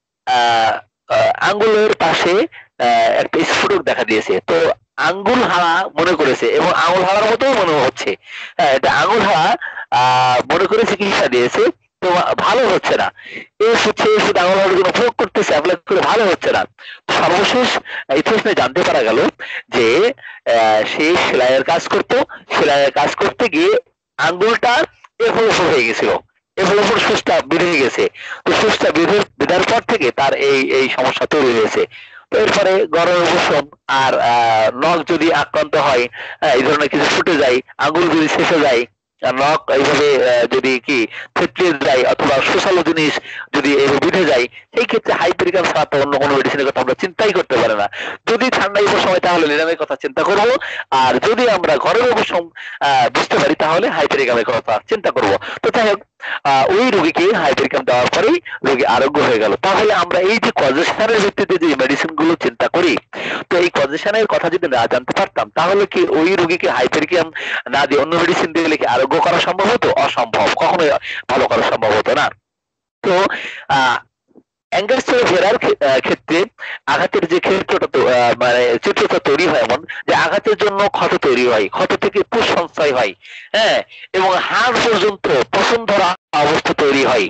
আহ আহ, আঙ্গুলের পাশে আহ, একটা স্ফুটক দেখা দিয়েছে। তো আঙ্গুল হারা মনে করেছে এবং আঙুল হারার মতো মনে হচ্ছে, হ্যাঁ এটা আঙুল হারা আহ মনে করে চিকিৎসা দিয়েছে। তো ভালো হচ্ছে না, এই হচ্ছে শুধু আঙুল হারার জন্য প্রয়োগ করতেছে, অ্যাপ্লাই করে ভালো হচ্ছে না। সর্বশেষ ইতিহাসে জানতে পারা গেল যে আহ, সে সেলাইয়ের কাজ করতো, সেলাইয়ের কাজ করতে গিয়ে আঙ্গুলটা এফল ওপর হয়ে গেছিল, এফল ওপর সুচটা বেড়ে গেছে। তো সুচটা বেঁধে বেঁধার পর থেকে তার এই এই সমস্যা তৈরি হয়েছে। তো এরপরে গরম উপশম আর আহ, নখ যদি আক্রান্ত হয়, আহ, এই ধরনের কিছু ফুটে যায়, আঙ্গুল যদি শেষে যায়, আর নখ এইভাবে আহ, যদি কি থেতলে যায় অথবা সুসালো জিনিস যদি এইভাবে বিঁধে যায়, সেই ক্ষেত্রে হাইপেরিকাম ছাড়া তো অন্য কোনো মেডিসিনের কথা আমরা চিন্তাই করতে পারি না। যদি ঠান্ডা সময় তাহলে লিনামের কথা চিন্তা করব, আর যদি আমরা ঘরের উপশম আহ, বুঝতে পারি তাহলে হাইপেরিকামের কথা চিন্তা করব। তো যাই হোক, আহ, ওই রোগীকে হাইপেরিকাম দেওয়ার পরেই রোগী আরোগ্য হয়ে গেল। তাহলে আমরা এই যে কজেশনের ভিত্তিতে যে মেডিসিন গুলো চিন্তা করি, তো এই কজেশনের কথা যদি না জানতে পারতাম তাহলে কি ওই রোগীকে হাইপেরিকাম না দিয়ে অন্য মেডিসিন দিলে কি আরোগ্য করা সম্ভব হতো? অসম্ভব, কখনোই ভালো করা সম্ভব হতো না। তো আহ অ্যাঙ্গোস্টোলা ক্ষেত্রে আঘাতের যে ক্ষেত্রটা মানে চিত্রটা তৈরি হয় এমন যে আঘাতের জন্য ক্ষত তৈরি হয়, ক্ষত থেকে পুষ সঞ্চয় হয়, হ্যাঁ, এবং হাড় পর্যন্ত পছন্দ ধরা অবস্থা তৈরি হয়।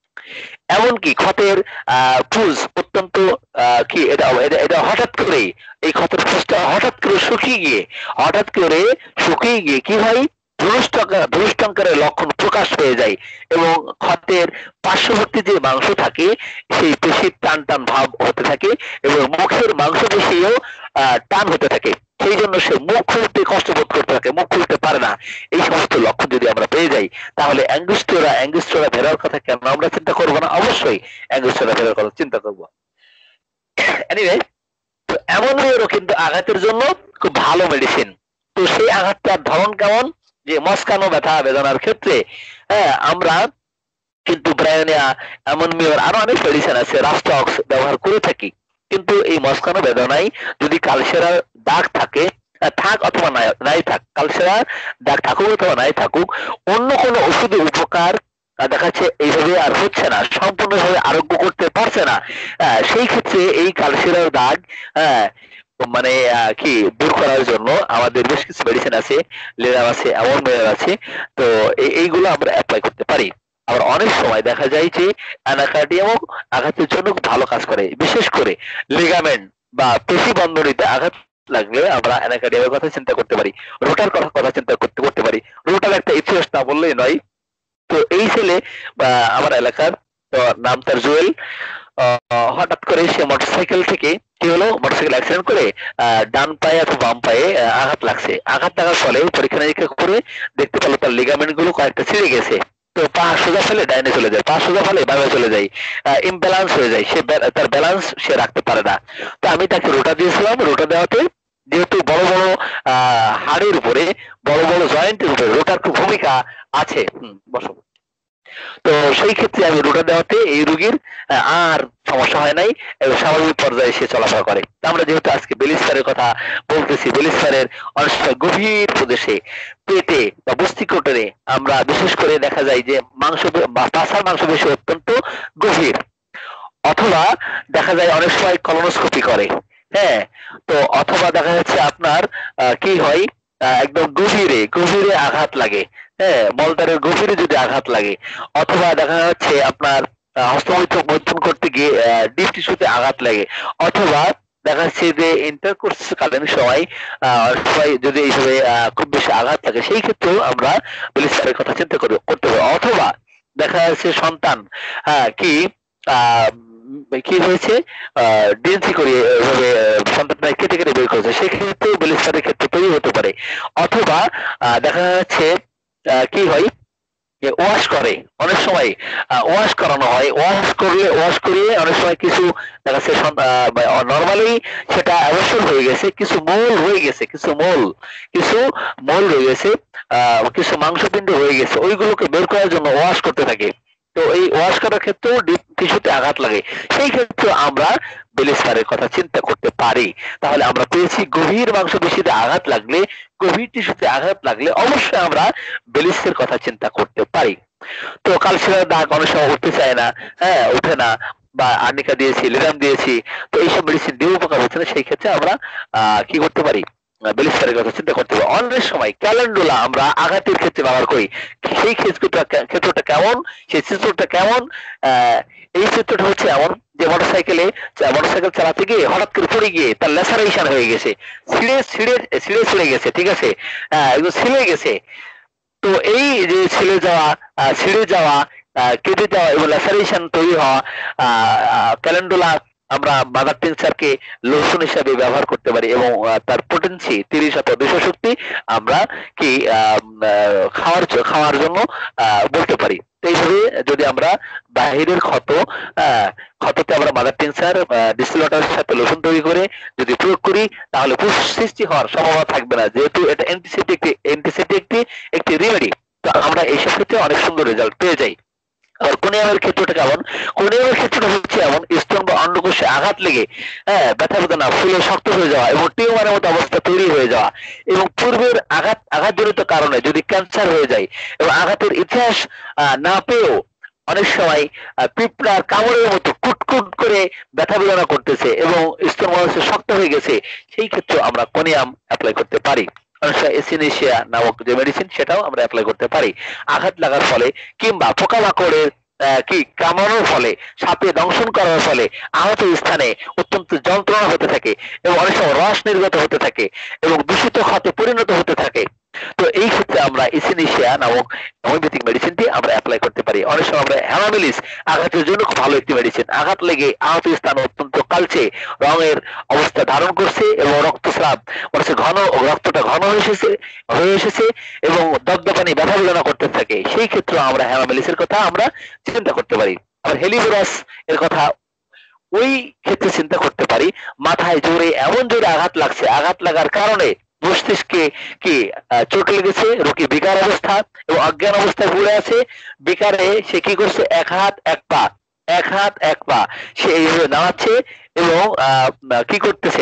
এমনকি ক্ষতের আহ পুজ অত্যন্ত আহ কি এটা এটা- এটা হঠাৎ করে এই ক্ষতের পুজটা হঠাৎ করে শুকিয়ে গিয়ে হঠাৎ করে শুকিয়ে গিয়ে কি হয়, ধনুষ্টঙ্কার ধনুষ্টঙ্কারের লক্ষণ প্রকাশ পেয়ে যায় এবং ক্ষতের পার্শ্ববর্তী যে মাংস থাকে সেই পেশির টান টান ভাব হতে থাকে এবং মুখের মাংসপেশিও আহ টান হতে থাকে। সেই জন্য সে মুখ খুলতে কষ্ট বোধ করতে থাকে, মুখ খুলতে পারে না। এই সমস্ত লক্ষণ যদি আমরা পেয়ে যাই তাহলে অ্যাঙ্গোস্টোলা অ্যাঙ্গোস্টোলা ভেরার কথা কেন আমরা চিন্তা করবো না? অবশ্যই অ্যাঙ্গোস্টোলা ভেরার কথা চিন্তা করবো। এনিওয়ে, তো এমনও কিন্তু আঘাতের জন্য খুব ভালো মেডিসিন। তো সেই আঘাতটার ধরন কেমন, যে মস্কানো ব্যথা বেদনার ক্ষেত্রে হ্যাঁ আমরা কিন্তু ব্রায়োনিয়া, অ্যামোনিয়ার আরো অনেক মেডিসিন আছে, রাস্টক্স ব্যবহার করে থাকি। কিন্তু এই মস্কানো বেদনায় যদি কালসেরার দাগ থাকে, থাক অথবা নাই থাক, কালসেরার দাগ থাকুক অথবা নাই থাকুক, অন্য কোনো ওষুধের উপকার দেখা যাচ্ছে এইভাবে আর হচ্ছে না, সম্পূর্ণভাবে আরোগ্য করতে পারছে না, সেই ক্ষেত্রে এই কালসেরার দাগ মানে কি দূর করার জন্য আমাদের বেশ কিছু মেডিসিন আছে, লেরাম আছে, অ্যামোনিয়াম আছে। তো এইগুলো আমরা অ্যাপ্লাই করতে পারি। আবার অনেক সময় দেখা যায় যে অ্যানাকার্ডিয়ামও আঘাতের জন্য ভালো কাজ করে, বিশেষ করে লিগামেন্ট বা পেশি বন্ধনীতে আঘাত লাগলে আমরা অ্যানাকার্ডিয়ামের কথা চিন্তা করতে পারি, রোটার কথা কথা চিন্তা করতে করতে পারি। রোটার একটা ইতিহাস না বললেই নয়। তো এই ছেলে আমার এলাকার, নাম তার জুয়েল, হঠাৎ করে সে মোটরসাইকেল থেকে কি হলো, মোটরসাইকেল অ্যাক্সিডেন্ট করে ডান পায়ে অথবা বাম পায়ে আঘাত লাগছে। আঘাত লাগার ফলে পরীক্ষা নিরীক্ষা করে দেখতে পেলো তার লিগামেন্ট গুলো কয়েকটা ছিঁড়ে গেছে। তো পা সোজা ফেলে ডাইনে চলে যায়, পা সোজা ফেলে বামে চলে যায়, ইমব্যালেন্স হয়ে যায়, সে তার ব্যালেন্স সে রাখতে পারে না। তো আমি তাকে রোটা দিয়েছিলাম। রোটা দেওয়াতে যেহেতু বড় বড় আহ হাড়ের উপরে, বড় বড় জয়েন্টের উপরে রোটার খুব ভূমিকা আছে, হম বসো, তো সেই ক্ষেত্রে আমি রোটা দেওয়াতে এই রোগীর আর সমস্যা হয় নাই এবং স্বাভাবিক পর্যায়ে সে চলাফেরা করে। আমরা যেহেতু আজকে বেলিস্টারের কথা বলতেছি, বেলিস্টারের অনেক সময় গভীর প্রদেশে পেটে বা বস্তিকোটরে আমরা বিশেষ করে দেখা যায় যে মাংস বা পাছার মাংস বেশি অত্যন্ত গভীর, অথবা দেখা যায় অনেক সময় কলোনোস্কোপি করে, হ্যাঁ, তো অথবা দেখা যাচ্ছে আপনার কি হয়, একদম গভীরে গভীরে আঘাত লাগে, হ্যাঁ, মলদ্বারের গভীরে যদি আঘাত লাগে, অথবা দেখা যাচ্ছে আপনার হস্তমৈথুন করতে গিয়ে ডিপ টিস্যুতে আঘাত লাগে, অথবা দেখা যাচ্ছে যে ইন্টারকোর্স কালীন সময় সবাই যদি এইভাবে খুব বেশি আঘাত লাগে, সেই ক্ষেত্রেও আমরা বেলিস্টারের কথা চিন্তা করতে করতে হবে। অথবা দেখা যাচ্ছে সন্তান হ্যাঁ কি আহ কি হয়েছে, ডিএনসি করিয়ে সন্তানটা কেটে কেটে বের করেছে, সেক্ষেত্রে বেলিস্টারের ক্ষেত্রে তৈরি হতে পারে। অথবা দেখা যাচ্ছে কি হয়, ওয়াশ করে, অনেক সময় ওয়াশ করানো হয়, ওয়াশ করলে ওয়াশ করিয়ে অনেক সময় কিছু দেখা যাচ্ছে নর্মালি সেটা অবসর হয়ে গেছে, কিছু মোল হয়ে গেছে, কিছু মোল কিছু মোল হয়ে গেছে, আহ কিছু মাংসপিণ্ড হয়ে গেছে, ওইগুলোকে বের করার জন্য ওয়াশ করতে থাকে। তো এই ওয়াশ করার ক্ষেত্রেও ডিপ টিস্যুতে আঘাত লাগে, সেই ক্ষেত্রে আমরা বেলিস্টারের কথা চিন্তা করতে পারি। তাহলে আমরা পেয়েছি গভীর মাংসপেশিতে আঘাত লাগলে, গভীর টিস্যুতে আঘাত লাগলে অবশ্যই আমরা বেলিস্টারের কথা চিন্তা করতে পারি। তো কালসেরার দাগ অনেক সময় উঠতে চায় না, হ্যাঁ উঠে না, বা আর্নিকা দিয়েছি, লিরাম দিয়েছি, তো এইসব মেডিসিন দিয়ে উপকার হচ্ছে না, সেই ক্ষেত্রে আমরা আহ কি করতে পারি, বেলিস্টারের কথা চিন্তা করতে হবে। অনেক সময় ক্যালেন্ডুলা আমরা আঘাতের ক্ষেত্রে ব্যবহার করি, সেই ক্ষেত্রটা ক্ষেত্রটা কেমন, সেই চিত্রটা কেমন, আহ এই চিত্রটা হচ্ছে এমন যে মোটরসাইকেলে মোটরসাইকেল চালাতে গিয়ে হঠাৎ করে পড়ে গিয়ে তার ল্যাসারেশন হয়ে গেছে, ছিঁড়ে ছিঁড়ে ছিঁড়ে ছিঁড়ে গেছে, ঠিক আছে, আহ একদম ছিঁড়ে গেছে। তো এই যে ছিঁড়ে যাওয়া, ছিঁড়ে যাওয়া, কেটে যাওয়া এবং ল্যাসারেশন তৈরি হওয়া ক্যালেন্ডুলা আমরা মাদার টিনচারকে লোশন হিসাবে ব্যবহার করতে পারি এবং তার পোটেন্সি তিরিশ অথবা দুশো শক্তি আমরা কি খাওয়ার খাওয়ার জন্য বলতে পারি। এইভাবে যদি আমরা বাহিরের ক্ষত ক্ষততে আমরা মাদার টিনচার ডিস্টিল ওয়াটারের সাথে লোশন তৈরি করে যদি প্রয়োগ করি, তাহলে পুষ সৃষ্টি হওয়ার সম্ভাবনা থাকবে না, যেহেতু এটা অ্যান্টিসেপ্টিক অ্যান্টিসেপ্টিক একটি একটি রেমেডি। তো আমরা এইসব ক্ষেত্রে অনেক সুন্দর রেজাল্ট পেয়ে যাই। আর কোনিয়ামের ক্ষেত্রটা কেমন, কোনিয়ামের ক্ষেত্রটা হচ্ছে এমন স্তন বা অন্ডকোষে আঘাত লেগে হ্যাঁ ব্যথা বেদনা ফুলে শক্ত হয়ে যাওয়া এবং টিউমারের মতো অবস্থা তৈরি হয়ে যাওয়া, এবং পূর্বের আঘাত আঘাতজনিত কারণে যদি ক্যান্সার হয়ে যায় এবং আঘাতের ইতিহাস না পেয়েও অনেক সময় পিঁপড়ার কামড়ের মতো কুটকুট করে ব্যথা বেদনা করতেছে এবং স্তন মহাশয় শক্ত হয়ে গেছে, সেই ক্ষেত্রে আমরা কোনিয়াম অ্যাপ্লাই করতে পারি। এসিনেশিয়া নামক যে মেডিসিন সেটাও আমরা অ্যাপ্লাই করতে পারি। আঘাত লাগার ফলে কিংবা পোকামাকড়ের কি কামড়ানোর ফলে, সাপে দংশন করার ফলে আহত স্থানে অত্যন্ত যন্ত্রণা হতে থাকে এবং অনেক সময় রস নির্গত হতে থাকে এবং দূষিত ক্ষতে পরিণত হতে থাকে। তো এই ক্ষেত্রে আমরা এসিনেশিয়া নামক হোমিওপ্যাথিক মেডিসিনটি আমরা অ্যাপ্লাই করতে পারি। অনেক সময় আমরা হ্যামামিলিস আঘাতের জন্য খুব ভালো একটি মেডিসিন, আঘাত লেগে আহত স্থান অত্যন্ত কালচে রঙের অবস্থা ধারণ করছে এবং রক্তস্রাব মানে ঘন রক্তটা ঘন হয়ে এসেছে হয়ে এসেছে এবং দগদগানি ব্যথা বেদনা করতে থাকে, সেই ক্ষেত্রে আমরা হ্যামামিলিসের কথা আমরা চিন্তা করতে পারি। আবার হেলিভোরাস এর কথা ওই ক্ষেত্রে চিন্তা করতে পারি, মাথায় জোরে এমন জোরে আঘাত লাগছে, আঘাত লাগার কারণে মস্তিষ্কে কি চোট লেগেছে, রোগী বিকার অবস্থা এবং অজ্ঞান অবস্থায় পড়ে আছে, বিকারে সে কি করছে, এক হাত এক পা এক হাত এক পা সে এইভাবে দাঁড়াচ্ছে এবং কি করতেছে,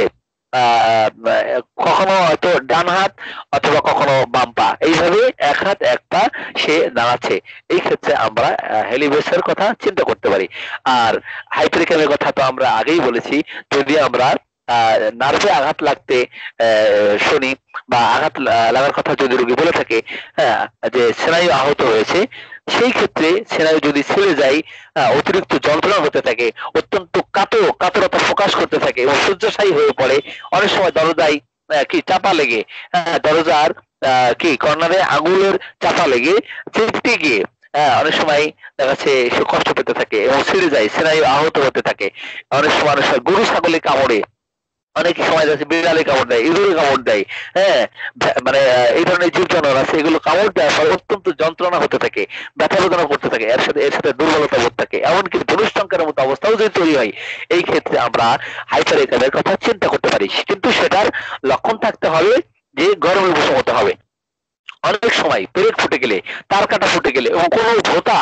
কখনো হয়তো ডান হাত অথবা কখনো বাম পা, এইভাবে এক হাত এক পা সে দাঁড়াচ্ছে। এই ক্ষেত্রে আমরা হেলিভেসের কথা চিন্তা করতে পারি। আর হাইপেরিকামের কথা তো আমরা আগেই বলেছি, যদি আমরা নার্ভে আঘাত লাগতে শুনি বা আঘাত লাগার কথা যদি রোগী বলে থাকে, হ্যাঁ, যে স্নায়ু আহত হয়েছে, সেই ক্ষেত্রে স্নায়ু যদি ছেড়ে যায়, অতিরিক্ত যন্ত্রণা হতে থাকে, অত্যন্ত কাতো কাতরতা প্রকাশ করতে থাকে এবং শয্যাশায়ী হয়ে পড়ে, অনেক সময় দরজায় কি চাপা লেগে, দরজার কি কর্নারে আঙুলের চাপা লেগে চেপটে গিয়ে অনেক সময় দেখা যাচ্ছে সে কষ্ট পেতে থাকে এবং ছিঁড়ে যায়, স্নায়ু আহত হতে থাকে। অনেক সময় অনেক সময় গরু ছাগলে কামড়ে, অনেক সময় যাচ্ছে বিড়ালে কামড় দেয়, ইঁদুরে কামড় দেয়, হ্যাঁ, মানে এই ধরনের জীব জানোয়ার আছে, এগুলো কামড় দেওয়ার পর অত্যন্ত যন্ত্রণা হতে থাকে, ব্যথা বেদনা করতে থাকে, এর সাথে এর সাথে দুর্বলতা বোধ থাকে, এমনকি ধনুষ্টঙ্কের মতো অবস্থাও যদি তৈরি হয়, এই ক্ষেত্রে আমরা হাইপারেকামের কথা চিন্তা করতে পারি। কিন্তু সেটার লক্ষণ থাকতে হবে যে গরমের উপশম হতে হবে। অনেক সময় পেরেক ফুটে গেলে, তার কাটা ফুটে গেলে এবং কোনো ভোতা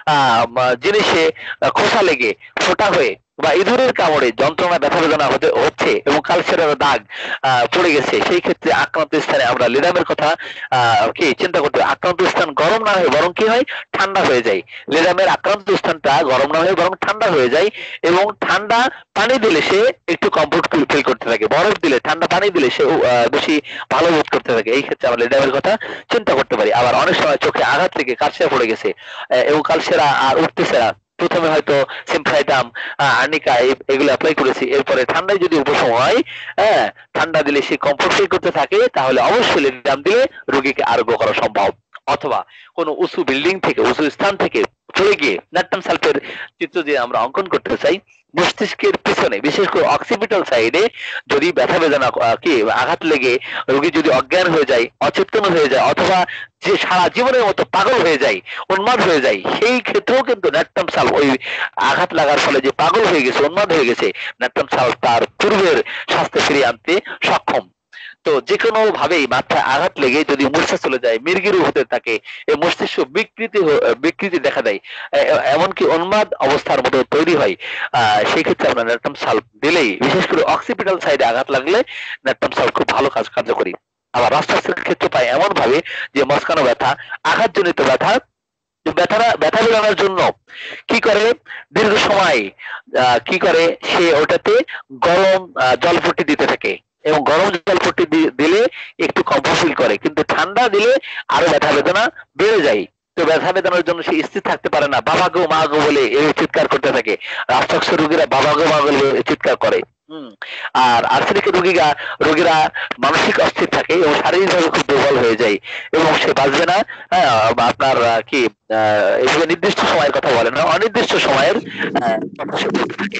জিনিসে খোসা লেগে ফোটা হয়ে বা ইঁদুরের কামড়ে যন্ত্রণা ব্যথা বেদনা হতে হচ্ছে এবং কালচেরার দাগ পড়ে গেছে, সেই ক্ষেত্রে আক্রান্ত স্থানে আমরা লিডামের কথা কি চিন্তা করতে হবে। আক্রান্ত স্থান গরম না হয়ে বরং কি হয়, ঠান্ডা হয়ে যায়। লিডামের আক্রান্ত স্থানটা গরম না হয়ে বরং ঠান্ডা হয়ে যায় এবং ঠান্ডা পানি দিলে সে একটু কমফোর্ট ফিল করতে থাকে, বরফ দিলে, ঠান্ডা পানি দিলে সে বেশি ভালো বোধ করতে থাকে। এই ক্ষেত্রে আমরা লিডামের কথা চিন্তা করতে পারি। আবার অনেক সময় চোখে আঘাত থেকে কালসেরা পড়ে গেছে এবং কালসেরা আর উঠতেছে না, প্রথমে হয়তো সিম্ফ্রাইটাম, আর্নিকা এগুলো অ্যাপ্লাই করেছি, এরপরে ঠান্ডায় যদি উপশম হয়, হ্যাঁ, ঠান্ডা দিলে সে কমফোর্ট ফিল করতে থাকে, তাহলে অবশ্যই লিডাম দিলে রোগীকে আরোগ্য করা সম্ভব। অথবা কোনো উঁচু বিল্ডিং থেকে, উঁচু স্থান থেকে পড়ে গিয়ে ন্যাট্রাম সালফের চিত্র দিয়ে আমরা অঙ্কন করতে চাই, মস্তিষ্কের পিছনে বিশেষ করে অক্সিপিটাল সাইডে যদি ব্যথা বেদনা কি আঘাত লেগে রোগী যদি অজ্ঞান হয়ে যায়, অচেতন হয়ে যায়, অথবা যে সারা জীবনের মতো পাগল হয়ে যায়, উন্মাদ হয়ে যায়, সেই ক্ষেত্রেও কিন্তু ন্যাট্রাম সালফ ওই আঘাত লাগার ফলে যে পাগল হয়ে গেছে, উন্মাদ হয়ে গেছে, ন্যাট্রাম সালফ তার পূর্বের স্বাস্থ্য ফিরিয়ে আনতে সক্ষম। তো যে কোনো ভাবেই মাথায় আঘাত লেগে যদি মূর্ছা চলে যায়, মির্গিরু হতে থাকে, এই মস্তিষ্ক বিকৃতি বিকৃতি দেখা দেয়, এমনকি উন্মাদ অবস্থার মতো তৈরি হয়, আহ সেই ক্ষেত্রে আমরা ন্যাট্রাম সালফ দিলেই, বিশেষ করে অক্সিপিটাল সাইডে আঘাত লাগলে ন্যাট্রাম সালফ খুব ভালো কাজ কার্যকরী। আবার রাষ্ট্রাস্ত্রের ক্ষেত্রে পাই এমন ভাবে যে মস্কানো ব্যথা, আঘাতজনিত ব্যথা, ব্যথাটা ব্যথা বেরানোর জন্য কি করে, দীর্ঘ সময় কি করে সে ওটাতে গরম জলপট্টি দিতে থাকে এবং গরম জলপট্টি দিলে একটু কমফোর্ট ফিল করে, কিন্তু ঠান্ডা দিলে আরো ব্যথা বেদনা বেড়ে যায়। তো ব্যথা বেদনার জন্য সে স্থির থাকতে পারে না, বাবা গো মা গো বলে এই চিৎকার করতে থাকে। রাষ্ট্রাক্ষ রোগীরা বাবা গো মা বলে চিৎকার করে। হম আর আর্সেনিক রোগীরা রোগীরা মানসিক অস্থির থাকে এবং শারীরিকভাবে খুব দুর্বল হয়ে যায় এবং সে বাঁচবে না। হ্যাঁ, আপনার কি এইভাবে নির্দিষ্ট সময়ের কথা বলে না, অনির্দিষ্ট সময়ের কথা সে বলতে থাকে।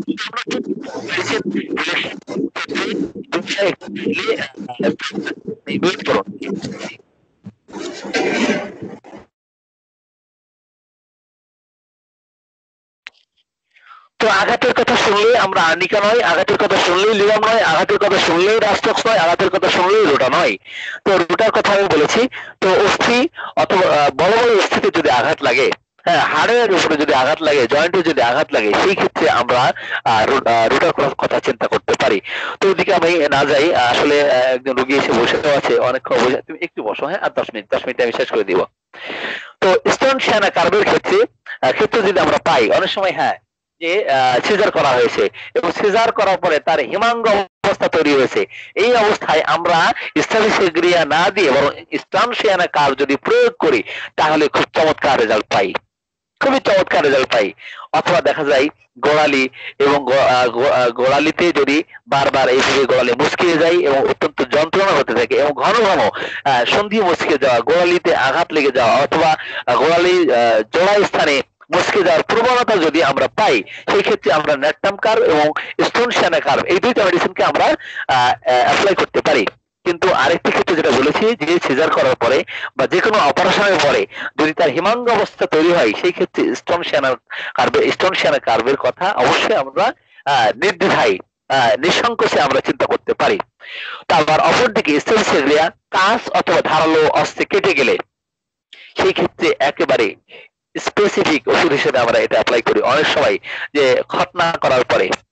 তো আঘাতের কথা শুনলেই আমরা আর্নিকা নয়, আঘাতের কথা শুনলেই লিগাম নয়, আঘাতের কথা শুনলেই রাস্টক্স নয়, আঘাতের কথা শুনলেই রোটা নয়। তো রোটার কথা আমি বলেছি। তো অস্থি অথবা বড় বড় অস্থিতে যদি আঘাত লাগে, হ্যাঁ, হাড়ের উপরে যদি আঘাত লাগে, জয়েন্টে যদি আঘাত লাগে, সেই ক্ষেত্রে আমরা রোটার কথা চিন্তা করতে পারি। তো ওদিকে আমি না যাই, আসলে একজন রোগী এসে বসেও আছে অনেকক্ষণ, তুমি একটু বসো, হ্যাঁ, আর দশ মিনিট দশ মিনিট আমি শেষ করে দিব। তো স্টোন শ্যানা কার্ভের ক্ষেত্রে ক্ষেত্রে যদি আমরা পাই অনেক সময়, হ্যাঁ, যে সিজার করা হয়েছে এবং সিজার করার পরে তার হিমাঙ্গ অবস্থা তৈরি হয়েছে, এই অবস্থায় আমরা স্ট্যাবিসিগ্রিয়া না দিয়ে বরং স্টানশিয়ানা কার্ভ যদি প্রয়োগ করি তাহলে খুব চমৎকার রেজাল্ট পাই, খুবই চমৎকার রেজাল্ট পাই। অথবা দেখা যায় গোড়ালি এবং গোড়ালিতে যদি বারবার এইভাবে গোড়ালি মুচকিয়ে যায় এবং অত্যন্ত যন্ত্রণা হতে থাকে এবং ঘন ঘন সন্ধি মুচকে যাওয়া, গোড়ালিতে আঘাত লেগে যাওয়া অথবা গোড়ালি জোড়া স্থানে মুচকে যাওয়ার প্রবণতা যদি আমরা পাই, সেই ক্ষেত্রে আমরা ন্যাট্রাম কার্ভ এবং স্টোনশিয়ানা কার্ভ এই দুইটা মেডিসিনকে আমরা অ্যাপ্লাই করতে পারি। কিন্তু আরেকটি ক্ষেত্রে যেটা বলেছি, যে সিজার করার পরে বা যে কোনো অপারেশনের পরে যদি তার হিমাঙ্গ অবস্থা তৈরি হয়, সেই ক্ষেত্রে স্টোনশিয়ানা কার্ভ স্টোনশিয়ানা কার্ভের কথা অবশ্যই আমরা নির্দ্বিধায় নিঃসংকোচে আমরা চিন্তা করতে পারি। তারপর অপরদিকে স্টেনসিলিয়া কাঁচ অথবা ধারালো অস্ত্রে কেটে গেলে সেই ক্ষেত্রে একেবারে স্পেসিফিক ওষুধ হিসেবে আমরা এটা অ্যাপ্লাই করি। অনেক সময় যে খতনা করার পরে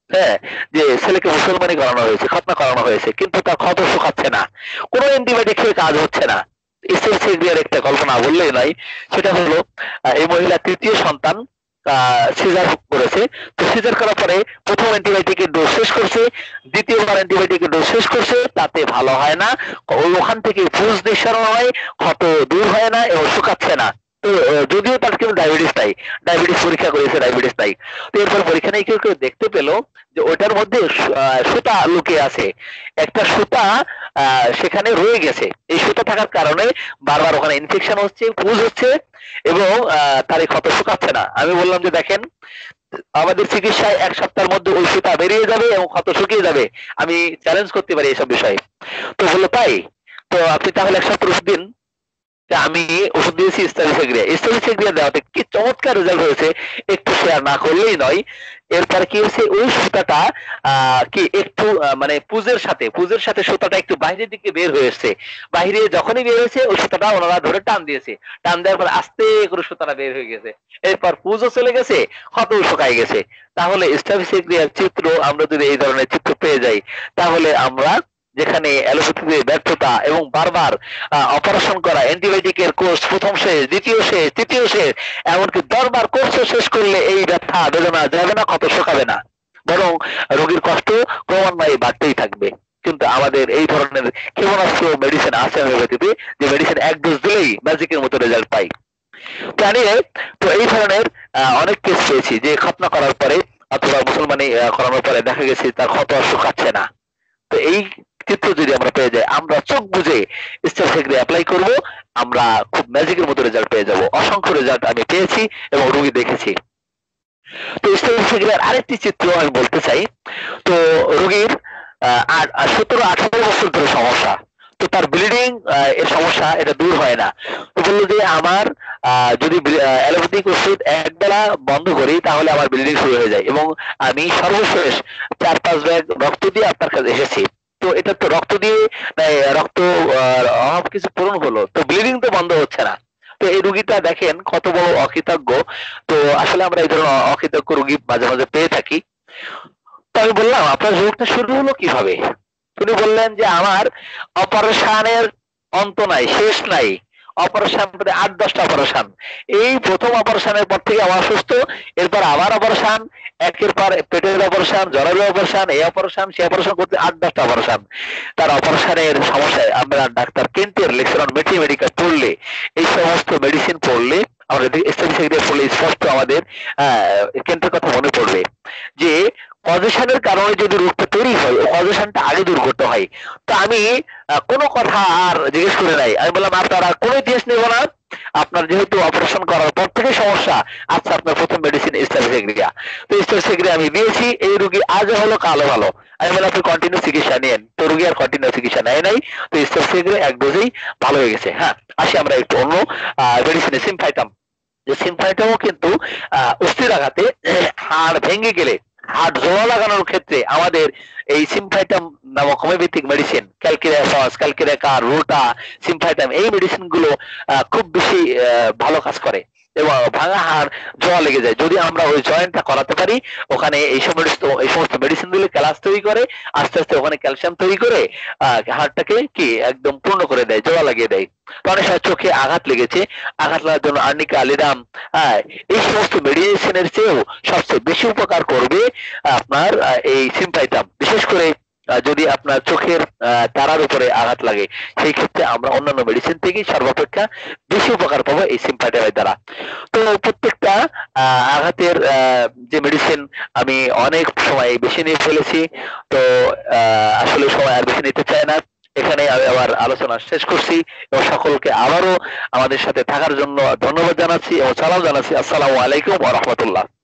হ্যাঁ, যে ছেলেকে মুসলমানি করানো হয়েছে, খতনা করানো হয়েছে, কিন্তু তার ক্ষত শুকাচ্ছে না, কোনো অ্যান্টিবায়োটিক খেয়ে কাজ হচ্ছে না। স্টেফিসিডিয়ার একটা গল্প না বললেই নয়, সেটা হলো আহ, এই মহিলা তৃতীয় সন্তান সিজার করেছে। তো সিজার করার পরে প্রথম অ্যান্টিবায়োটিকের ডোজ শেষ করছে, দ্বিতীয়বার অ্যান্টিবায়োটিকের ডোজ শেষ করছে, তাতে ভালো হয় না। ওই ওখান থেকে পুজ নিঃসরণ হয়, ক্ষত দূর হয় না এবং শুকাচ্ছে না। তো আহ, যদিও তার কিন্তু ডায়াবেটিস নাই, ডায়াবেটিস পরীক্ষা করেছে, ডায়াবেটিস নাই। তো এরপর পরীক্ষা নিয়ে কেউ কেউ দেখতে পেলো যে ওটার মধ্যে সু- আহ, সুতা লুকিয়ে আছে, একটা সুতা আহ, সেখানে রয়ে গেছে। এই সুতা থাকার কারণে বারবার ওখানে ইনফেকশন হচ্ছে, পুজ হচ্ছে এবং আহ, তার এই ক্ষত শুকাচ্ছে না। আমি বললাম যে দেখেন, আমাদের চিকিৎসায় এক সপ্তাহের মধ্যে ওই সুতা বেরিয়ে যাবে এবং ক্ষত শুকিয়ে যাবে, আমি চ্যালেঞ্জ করতে পারি এইসব বিষয়ে। তো বললো তাই, তো আপনি তাহলে এক সপ্তাহ ওষুধ দিন। তা আমি ওষুধ দিয়েছি স্টাবিসেগ্রিয়া। স্টাবিসেগ্রিয়া দেওয়াতে কি চমৎকার রেজাল্ট হয়েছে, একটু শেয়ার না করলেই নয়। এরপরে কি হয়েছে, ওই সুতাটা আহ, কি একটু আহ, মানে পুজের সাথে পুজের সাথে সুতাটা একটু বাইরের দিকে বের হয়ে এসছে। বাইরে যখনই বের হয়েছে ওই সুতাটা ওনারা ধরে টান দিয়েছে, টান দেওয়ার পর আস্তে করে সুতাটা বের হয়ে গেছে। এরপর পুজও চলে গেছে, ক্ষতও শুকায় গেছে। তাহলে স্টাবিসেগ্রিয়ার চিত্র আমরা যদি এই ধরনের চিত্র পেয়ে যাই, তাহলে আমরা যেখানে অ্যালোপ্যাথিতে ব্যর্থতা এবং বারবার অপারেশন করা, অ্যান্টিবায়োটিকের কোর্স প্রথম শেষ, দ্বিতীয় শেষ, তৃতীয় শেষ, এমনকি দশবার কোর্সও শেষ করলে এই ব্যথা বেদনা যাবে না, ক্ষত শুকাবে না, বরং রোগীর কষ্ট ক্রমান্বয়ে বাড়তেই থাকবে। কিন্তু আমাদের এই ধরনের ক্ষেপণাস্ত্র মেডিসিন আছে হোমিওপ্যাথিতে, যে মেডিসিন এক ডোজ দিলেই ম্যাজিকের মতো রেজাল্ট পাই। তো anyway, তো এই ধরনের আহ, অনেক কেস পেয়েছি যে খতনা করার পরে অথবা মুসলমানি আহ, করানোর পরে দেখা গেছে তার ক্ষত আর শুকাচ্ছে না। তো এই চিত্র যদি আমরা পেয়ে যাই, আমরা চোখ বুঝে স্টেপসেগ্রি অ্যাপ্লাই করব, আমরা খুব ম্যাজিকের মতো রেজাল্ট পেয়ে যাব। অসংখ্য রেজাল্ট আমি পেয়েছি এবং রোগী দেখেছি। তো স্টেপসেগ্রির আরেকটি চিত্র আমি বলতে চাই। তো রোগীর সতেরো আঠারো বছর ধরে সমস্যা, তো তার ব্লিডিং এর সমস্যা, এটা দূর হয় না। তো বললো যে আমার আহ, যদি অ্যালোপ্যাথিক ওষুধ একবেলা বন্ধ করি তাহলে আমার ব্লিডিং শুরু হয়ে যায়, এবং আমি সর্বশেষ চার পাঁচ ব্যাগ রক্ত দিয়ে আপনার কাছে এসেছি। তো এটা তো রক্ত দিয়ে আহ, রক্ত আহ, অভাব কিছু পূরণ হলো, তো ব্লিডিং তো বন্ধ হচ্ছে না। তো এই রুগীটা দেখেন কত বড় অকৃতজ্ঞ। তো আসলে আমরা এই ধরনের অকৃতজ্ঞ রুগী মাঝে মাঝে পেয়ে থাকি। তো আমি বললাম আপনার রোগটা শুরু হলো কিভাবে? তিনি বললেন যে আমার অপারেশনের অন্ত নাই, শেষ নাই, অপারেশন প্রতি আট দশটা অপারেশন। এই প্রথম অপারেশনের পর থেকে আমার অসুস্থ, এরপর আবার অপারেশন, একের পর পেটের অপারেশন, জরায়ু অপারেশন, এই অপারেশন সে অপারেশন করতে আট দশটা অপারেশন। তার অপারেশনের সমস্যায় আমরা ডাক্তার কেন্টের লেকচার অন ভেটেরিনারি মেডিকেল পড়লে, এই সমস্ত মেডিসিন পড়লে, আমরা স্টেটিস্টিক্স পড়লে স্পষ্ট আমাদের আহ কেন্টের কথা মনে পড়বে যে কজেশনের কারণে যদি রোগটা তৈরি হয়, কজেশনটা আগে দূর করতে হয়। তো আমি আহ, কোনো কথা আর জিজ্ঞেস করে নাই, আমি বললাম আপনার আর কোনো টেস্ট নেব না, আপনার যেহেতু অপারেশন করার পর থেকে সমস্যা, আচ্ছা আপনার প্রথম মেডিসিন স্টাফিসেগ্রিয়া। তো স্টাফিসেগ্রিয়া আমি দিয়েছি, এই রোগী আজ হলো কালো ভালো। আমি বললাম আপনি কন্টিনিউ চিকিৎসা নেন, তো রোগী আর কন্টিনিউ চিকিৎসা নেয় নাই। তো স্টাফিসেগ্রিয়া এক ডোজেই ভালো হয়ে গেছে। হ্যাঁ, আসি আমরা একটু অন্য মেডিসিনে, সিমফাইটাম। যে সিমফাইটামও কিন্তু আহ অস্থির আঘাতে হাড় ভেঙে গেলে হাড় জোড়া লাগানোর ক্ষেত্রে আমাদের এই সিমফাইটাম নামক হোমিওপ্যাথিক মেডিসিন, ক্যালকিরিয়া সস, ক্যালকিরিয়া কার, রোটা, সিমফাইটাম, এই মেডিসিন গুলো আহ, খুব বেশি আহ, ভালো কাজ করে এবং ভাঙা হাড় জোড়া লেগে যায় যদি আমরা ওই জয়েন্টটা করাতে পারি। ওখানে এই সমস্ত এই সমস্ত মেডিসিন গুলো ক্যালাস তৈরি করে, আস্তে আস্তে ওখানে ক্যালসিয়াম তৈরি করে আহ হাড়টাকে কি একদম পূর্ণ করে দেয়, জোড়া লাগিয়ে দেয়। তো অনেক সময় চোখে আঘাত লেগেছে, আঘাত লাগার জন্য আর্নিকা, লিডাম, হ্যাঁ, এই সমস্ত মেডিসিনের চেয়েও সবচেয়ে বেশি উপকার করবে আপনার আহ, এই সিমফাইটাম। বিশেষ করে আহ, যদি আপনার চোখের আহ, তারার উপরে আঘাত লাগে, সেই ক্ষেত্রে আমরা অন্যান্য মেডিসিন থেকে সর্বাপেক্ষা বেশি উপকার পাবো এই সিমফাইটামের দ্বারা। তো প্রত্যেকটা আহ, আঘাতের আহ, যে মেডিসিন আমি অনেক সময় বেশি নিয়ে ফেলেছি। তো আহ, আসলে সময় আর বেশি নিতে চায় না, এখানে আমি আবার আলোচনা শেষ করছি এবং সকলকে আবারও আমাদের সাথে থাকার জন্য ধন্যবাদ জানাচ্ছি এবং সালাম জানাচ্ছি। আসসালামু আলাইকুম ওয়া রাহমাতুল্লাহ।